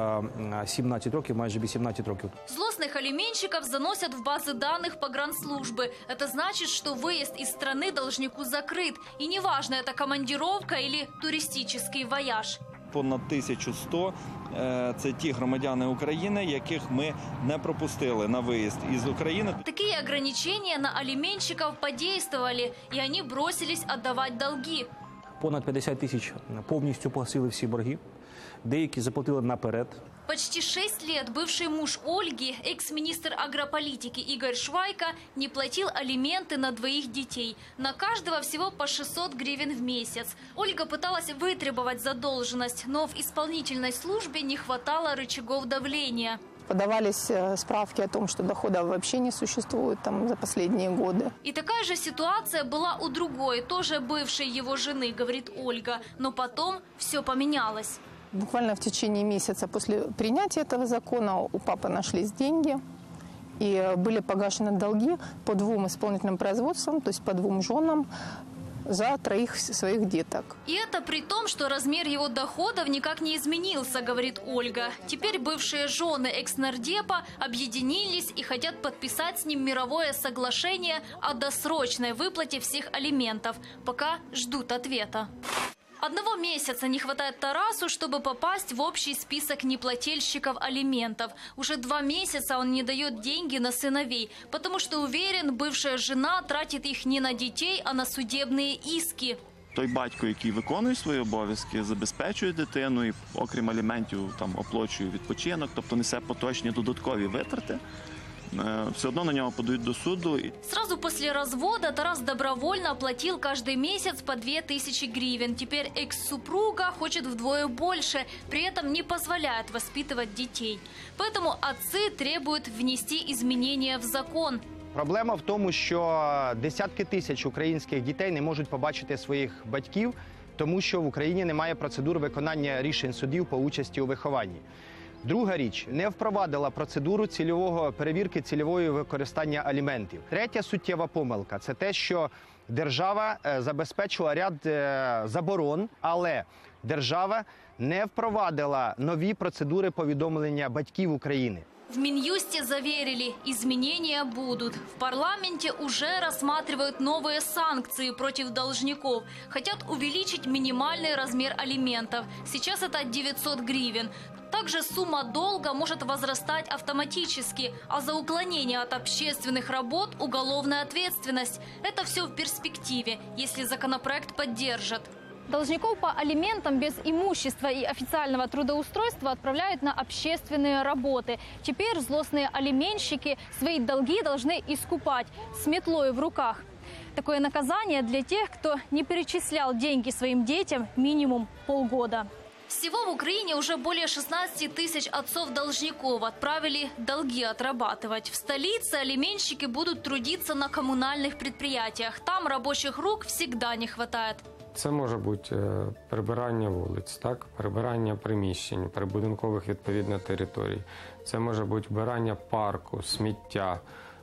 сімнадцять років, майже вісімнадцять років. Злостных алименщиков заносят в базы данных погранслужбы. Это значит, что выезд из страны должнику закрыт. И неважно, это командировка или туристический вояж. Понад тисяча сто – це ті громадяни України, яких ми не пропустили на виїзд із України. Такие ограничения на алименщиков подействовали, и они бросились отдавать долги. Понад п'ятдесят тисяч повністю погасили всі борги, деякі заплатили наперед. Почти шесть лет бывший муж Ольги, экс-министр агрополитики Игорь Швайка, не платил алименты на двоих детей. На каждого всего по шестьсот гривен в месяц. Ольга пыталась вытребовать задолженность, но в исполнительной службе не хватало рычагов давления. Подавались справки о том, что дохода вообще не существует там за последние годы. И такая же ситуация была у другой, тоже бывшей его жены, говорит Ольга. Но потом все поменялось. Буквально в течение месяца после принятия этого закона у папы нашлись деньги. И были погашены долги по двум исполнительным производствам, то есть по двум женам, за троих своих деток. И это при том, что размер его доходов никак не изменился, говорит Ольга. Теперь бывшие жены экс-нардепа объединились и хотят подписать с ним мировое соглашение о досрочной выплате всех алиментов, пока ждут ответа. Одного месяца не хватает Тарасу, чтобы попасть в общий список неплательщиков алиментов. Уже два месяца он не дает деньги на сыновей, потому что уверен, бывшая жена тратит их не на детей, а на судебные иски. Той батько, який виконує свої обов'язки, забезпечує дитину і, окрім аліментів, там оплачує відпочинок, тобто несе поточні додаткові витрати, все равно на него подают до суду. Сразу после развода Тарас добровольно оплатил каждый месяц по две тысячи гривен. Теперь экс-супруга хочет вдвое больше, при этом не позволяет воспитывать детей. Поэтому отцы требуют внести изменения в закон. Проблема в тому, що десятки тисяч українських дітей не можуть побачити своїх батьків, тому що в Україні немає процедур виконання рішень судів по участі у вихованні. Друга річ, не впровадила процедуру цільового перевірки цільової використання аліментів. Третя суттєва помилка – це те, що держава забезпечила ряд заборон, але держава не впровадила нові процедури повідомлення батьків України. В Минюсте заверили, изменения будут. В парламенте уже рассматривают новые санкции против должников. Хотят увеличить минимальный размер алиментов. Сейчас это девятьсот гривен. Также сумма долга может возрастать автоматически, а за уклонение от общественных работ – уголовная ответственность. Это все в перспективе, если законопроект поддержат. Должников по алиментам без имущества и официального трудоустройства отправляют на общественные работы. Теперь злостные алименщики свои долги должны искупать с метлой в руках. Такое наказание для тех, кто не перечислял деньги своим детям минимум полгода. Всего в Украине уже более шестнадцати тысяч отцов-должников отправили долги отрабатывать. В столице алименщики будут трудиться на коммунальных предприятиях. Там рабочих рук всегда не хватает. Це може бути прибирання вулиць, так? Прибирання приміщень, прибудинкових відповідно територій. Це може бути вбирання парку, сміття,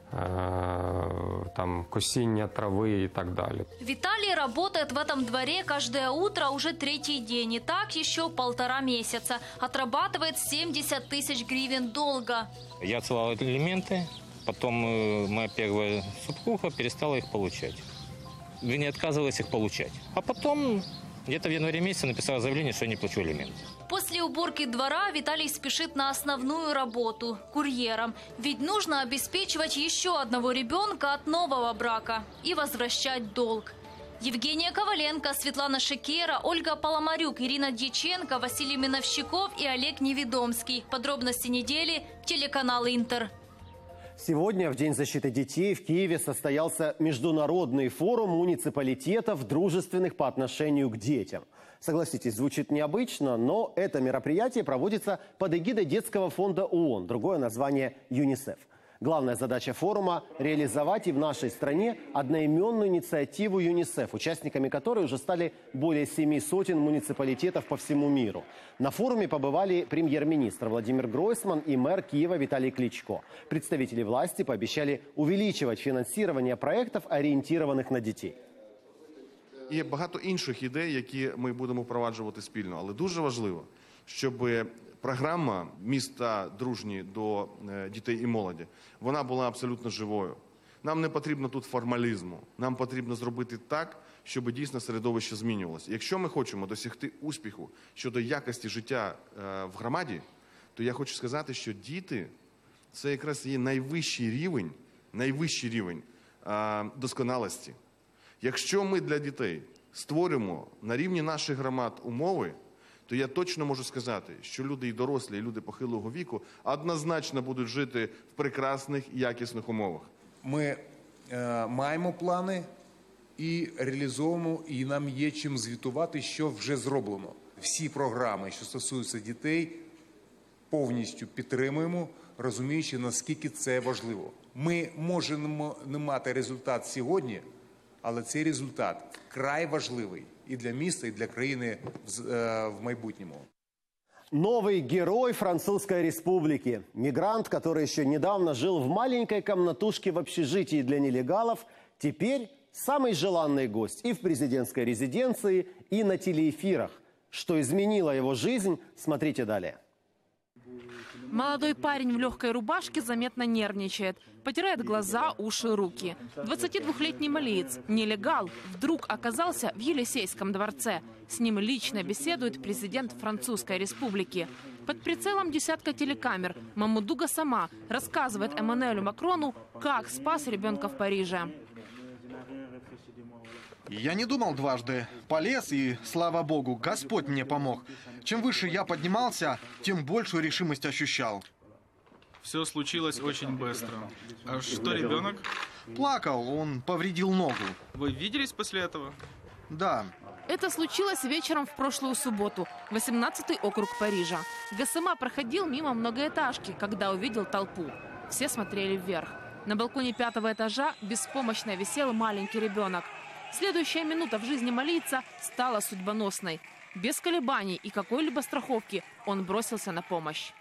там, косіння трави и так далее. Виталий работает в этом дворе каждое утро уже третий день. И так еще полтора месяца. Отрабатывает семьдесят тысяч гривен долга. Я отсылал элементы, потом моя первая супруга перестала их получать. Не отказывалась их получать. А потом где-то в январе месяце написала заявление, что я не плачу алименты. После уборки двора Виталий спешит на основную работу – курьером. Ведь нужно обеспечивать еще одного ребенка от нового брака и возвращать долг. Евгения Коваленко, Светлана Шекера, Ольга Поломарюк, Ирина Дьяченко, Василий Миновщиков и Олег Неведомский. Подробности недели – телеканал «Интер». Сегодня, в День защиты детей, в Киеве состоялся международный форум муниципалитетов, дружественных по отношению к детям. Согласитесь, звучит необычно, но это мероприятие проводится под эгидой Детского фонда ООН, другое название ЮНИСЕФ. Главная задача форума – реализовать и в нашей стране одноименную инициативу ЮНИСЕФ, участниками которой уже стали более семи сотен муниципалитетов по всему миру. На форуме побывали премьер-министр Владимир Гройсман и мэр Киева Виталий Кличко. Представители власти пообещали увеличивать финансирование проектов, ориентированных на детей. Є багато інших ідей, які ми будемо впроваджувати спільно, але дуже важливо, щоб програма «Міста дружні до дітей і молоді», вона була абсолютно живою. Нам не потрібно тут формалізму, нам потрібно зробити так, щоб дійсно середовище змінювалося. Якщо ми хочемо досягти успіху щодо якості життя в громаді, то я хочу сказати, що діти – це якраз є найвищий рівень, найвищий рівень досконалості. Якщо ми для дітей створимо на рівні наших громад умови, то я точно можу сказати, що люди і дорослі, і люди похилого віку однозначно будуть жити в прекрасних і якісних умовах. Ми е, маємо плани і реалізовуємо, і нам є чим звітувати, що вже зроблено. Всі програми, що стосуються дітей, повністю підтримуємо, розуміючи, наскільки це важливо. Ми можемо не мати результат сьогодні, але цей результат вкрай важливий и для міста, и для країни в майбутньому. Новый герой Французской Республики. Мигрант, который еще недавно жил в маленькой комнатушке в общежитии для нелегалов, теперь самый желанный гость и в президентской резиденции, и на телеэфирах. Что изменило его жизнь, смотрите далее. Молодой парень в легкой рубашке заметно нервничает. Потирает глаза, уши, руки. двадцатидвухлетний малиец, нелегал, вдруг оказался в Елисейском дворце. С ним лично беседует президент Французской Республики. Под прицелом десятка телекамер Мамаду Гассама рассказывает Эммануэлю Макрону, как спас ребенка в Париже. Я не думал дважды. Полез, и, слава богу, Господь мне помог. Чем выше я поднимался, тем большую решимость ощущал. Все случилось очень быстро. А что ребенок? Плакал, он повредил ногу. Вы виделись после этого? Да. Это случилось вечером в прошлую субботу, восемнадцатый округ Парижа. Гассама проходил мимо многоэтажки, когда увидел толпу. Все смотрели вверх. На балконе пятого этажа беспомощно висел маленький ребенок. Следующая минута в жизни малийца стала судьбоносной. Без колебаний и какой-либо страховки он бросился на помощь.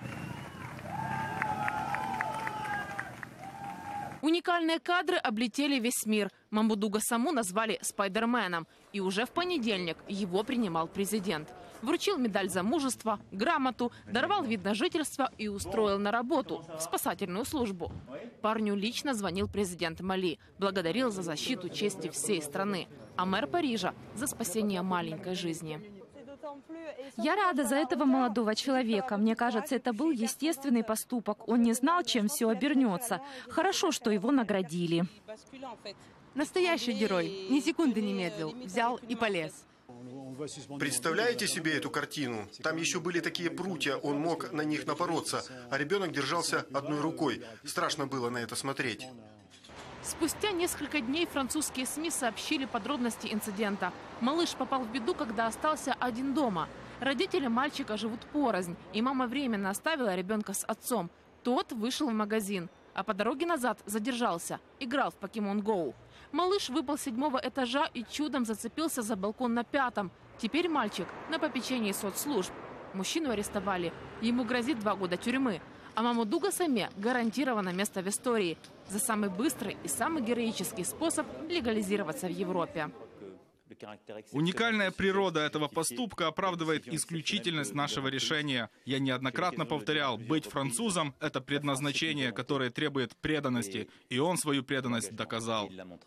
Уникальные кадры облетели весь мир. Мамаду Гассаму назвали «Спайдерменом». И уже в понедельник его принимал президент. Вручил медаль за мужество, грамоту, даровал вид на жительство и устроил на работу, в спасательную службу. Парню лично звонил президент Мали, благодарил за защиту чести всей страны, а мэр Парижа за спасение маленькой жизни. Я рада за этого молодого человека. Мне кажется, это был естественный поступок. Он не знал, чем все обернется. Хорошо, что его наградили. Настоящий герой. Ни секунды не медлил. Взял и полез. Представляете себе эту картину? Там еще были такие прутья, он мог на них напороться, а ребенок держался одной рукой. Страшно было на это смотреть. Спустя несколько дней французские СМИ сообщили подробности инцидента. Малыш попал в беду, когда остался один дома. Родители мальчика живут порознь, и мама временно оставила ребенка с отцом. Тот вышел в магазин, а по дороге назад задержался, играл в Pokemon Go. Малыш выпал с седьмого этажа и чудом зацепился за балкон на пятом. Теперь мальчик на попечении соцслужб. Мужчину арестовали. Ему грозит два года тюрьмы. А Мамаду Гассаме гарантировано место в истории за самый быстрый и самый героический способ легализироваться в Европе. Уникальная природа этого поступка оправдывает исключительность нашего решения. Я неоднократно повторял, быть французом – это предназначение, которое требует преданности. И он свою преданность доказал.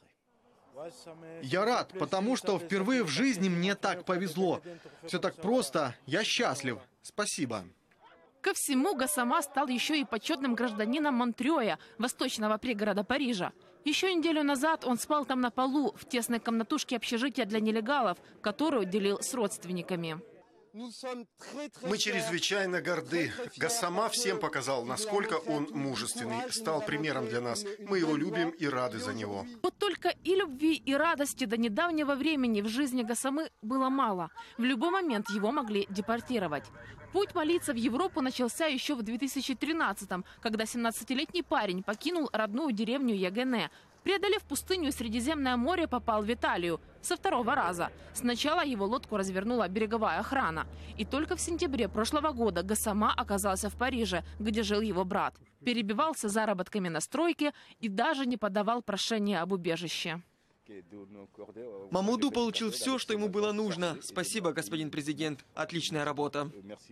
Я рад, потому что впервые в жизни мне так повезло. Все так просто. Я счастлив. Спасибо. Ко всему, Гассама стал еще и почетным гражданином Монтрёя, восточного пригорода Парижа. Еще неделю назад он спал там на полу, в тесной комнатушке общежития для нелегалов, которую делил с родственниками. Мы чрезвычайно горды. Гассама всем показал, насколько он мужественный, стал примером для нас. Мы его любим и рады за него. Вот только и любви, и радости до недавнего времени в жизни Гассамы было мало. В любой момент его могли депортировать. Путь малийца в Европу начался еще в две тысячи тринадцатом, когда семнадцатилетний парень покинул родную деревню Ягене. Преодолев пустыню и Средиземное море, попал в Италию. Со второго раза. Сначала его лодку развернула береговая охрана. И только в сентябре прошлого года Гассама оказался в Париже, где жил его брат. Перебивался заработками на стройке и даже не подавал прошение об убежище. Мамаду получил все, что ему было нужно. Спасибо, господин президент. Отличная работа.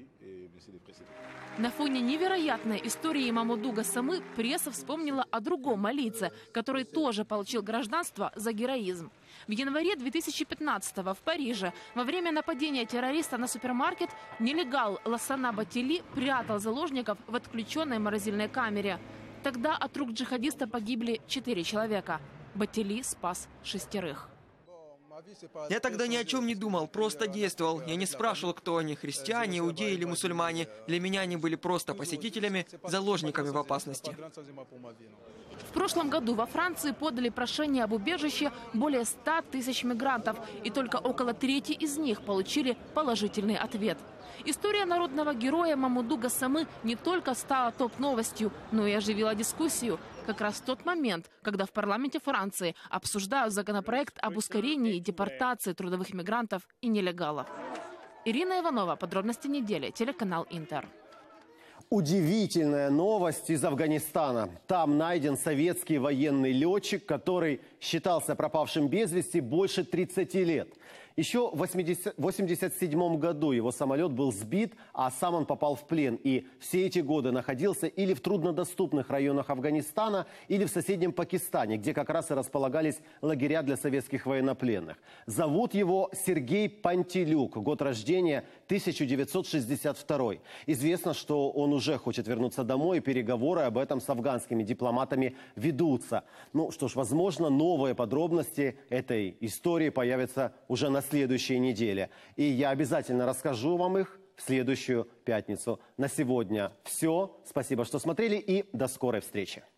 На фоне невероятной истории Мамаду Гассамы пресса вспомнила о другом малийце, который тоже получил гражданство за героизм. В январе две тысячи пятнадцатого в Париже во время нападения террориста на супермаркет нелегал Лассана Батили прятал заложников в отключенной морозильной камере. Тогда от рук джихадиста погибли четыре человека. Батили спас шестерых. Я тогда ни о чем не думал, просто действовал. Я не спрашивал, кто они, христиане, иудеи или мусульмане. Для меня они были просто посетителями, заложниками в опасности. В прошлом году во Франции подали прошение об убежище более ста тысяч мигрантов, и только около трети из них получили положительный ответ. История народного героя Мамаду Гасамы не только стала топ-новостью, но и оживила дискуссию. Как раз в тот момент, когда в парламенте Франции обсуждают законопроект об ускорении депортации трудовых мигрантов и нелегалов. Ирина Иванова, подробности недели, телеканал Интер. Удивительная новость из Афганистана. Там найден советский военный летчик, который считался пропавшим без вести больше тридцати лет. Еще в восемьдесят седьмом году его самолет был сбит, а сам он попал в плен. И все эти годы находился или в труднодоступных районах Афганистана, или в соседнем Пакистане, где как раз и располагались лагеря для советских военнопленных. Зовут его Сергей Пантелюк, год рождения тысяча девятьсот шестьдесят второй. Известно, что он уже хочет вернуться домой, и переговоры об этом с афганскими дипломатами ведутся. Ну что ж, возможно, новые подробности этой истории появятся уже на следующей неделе. И я обязательно расскажу вам их в следующую пятницу. На сегодня все. Спасибо, что смотрели, и до скорой встречи.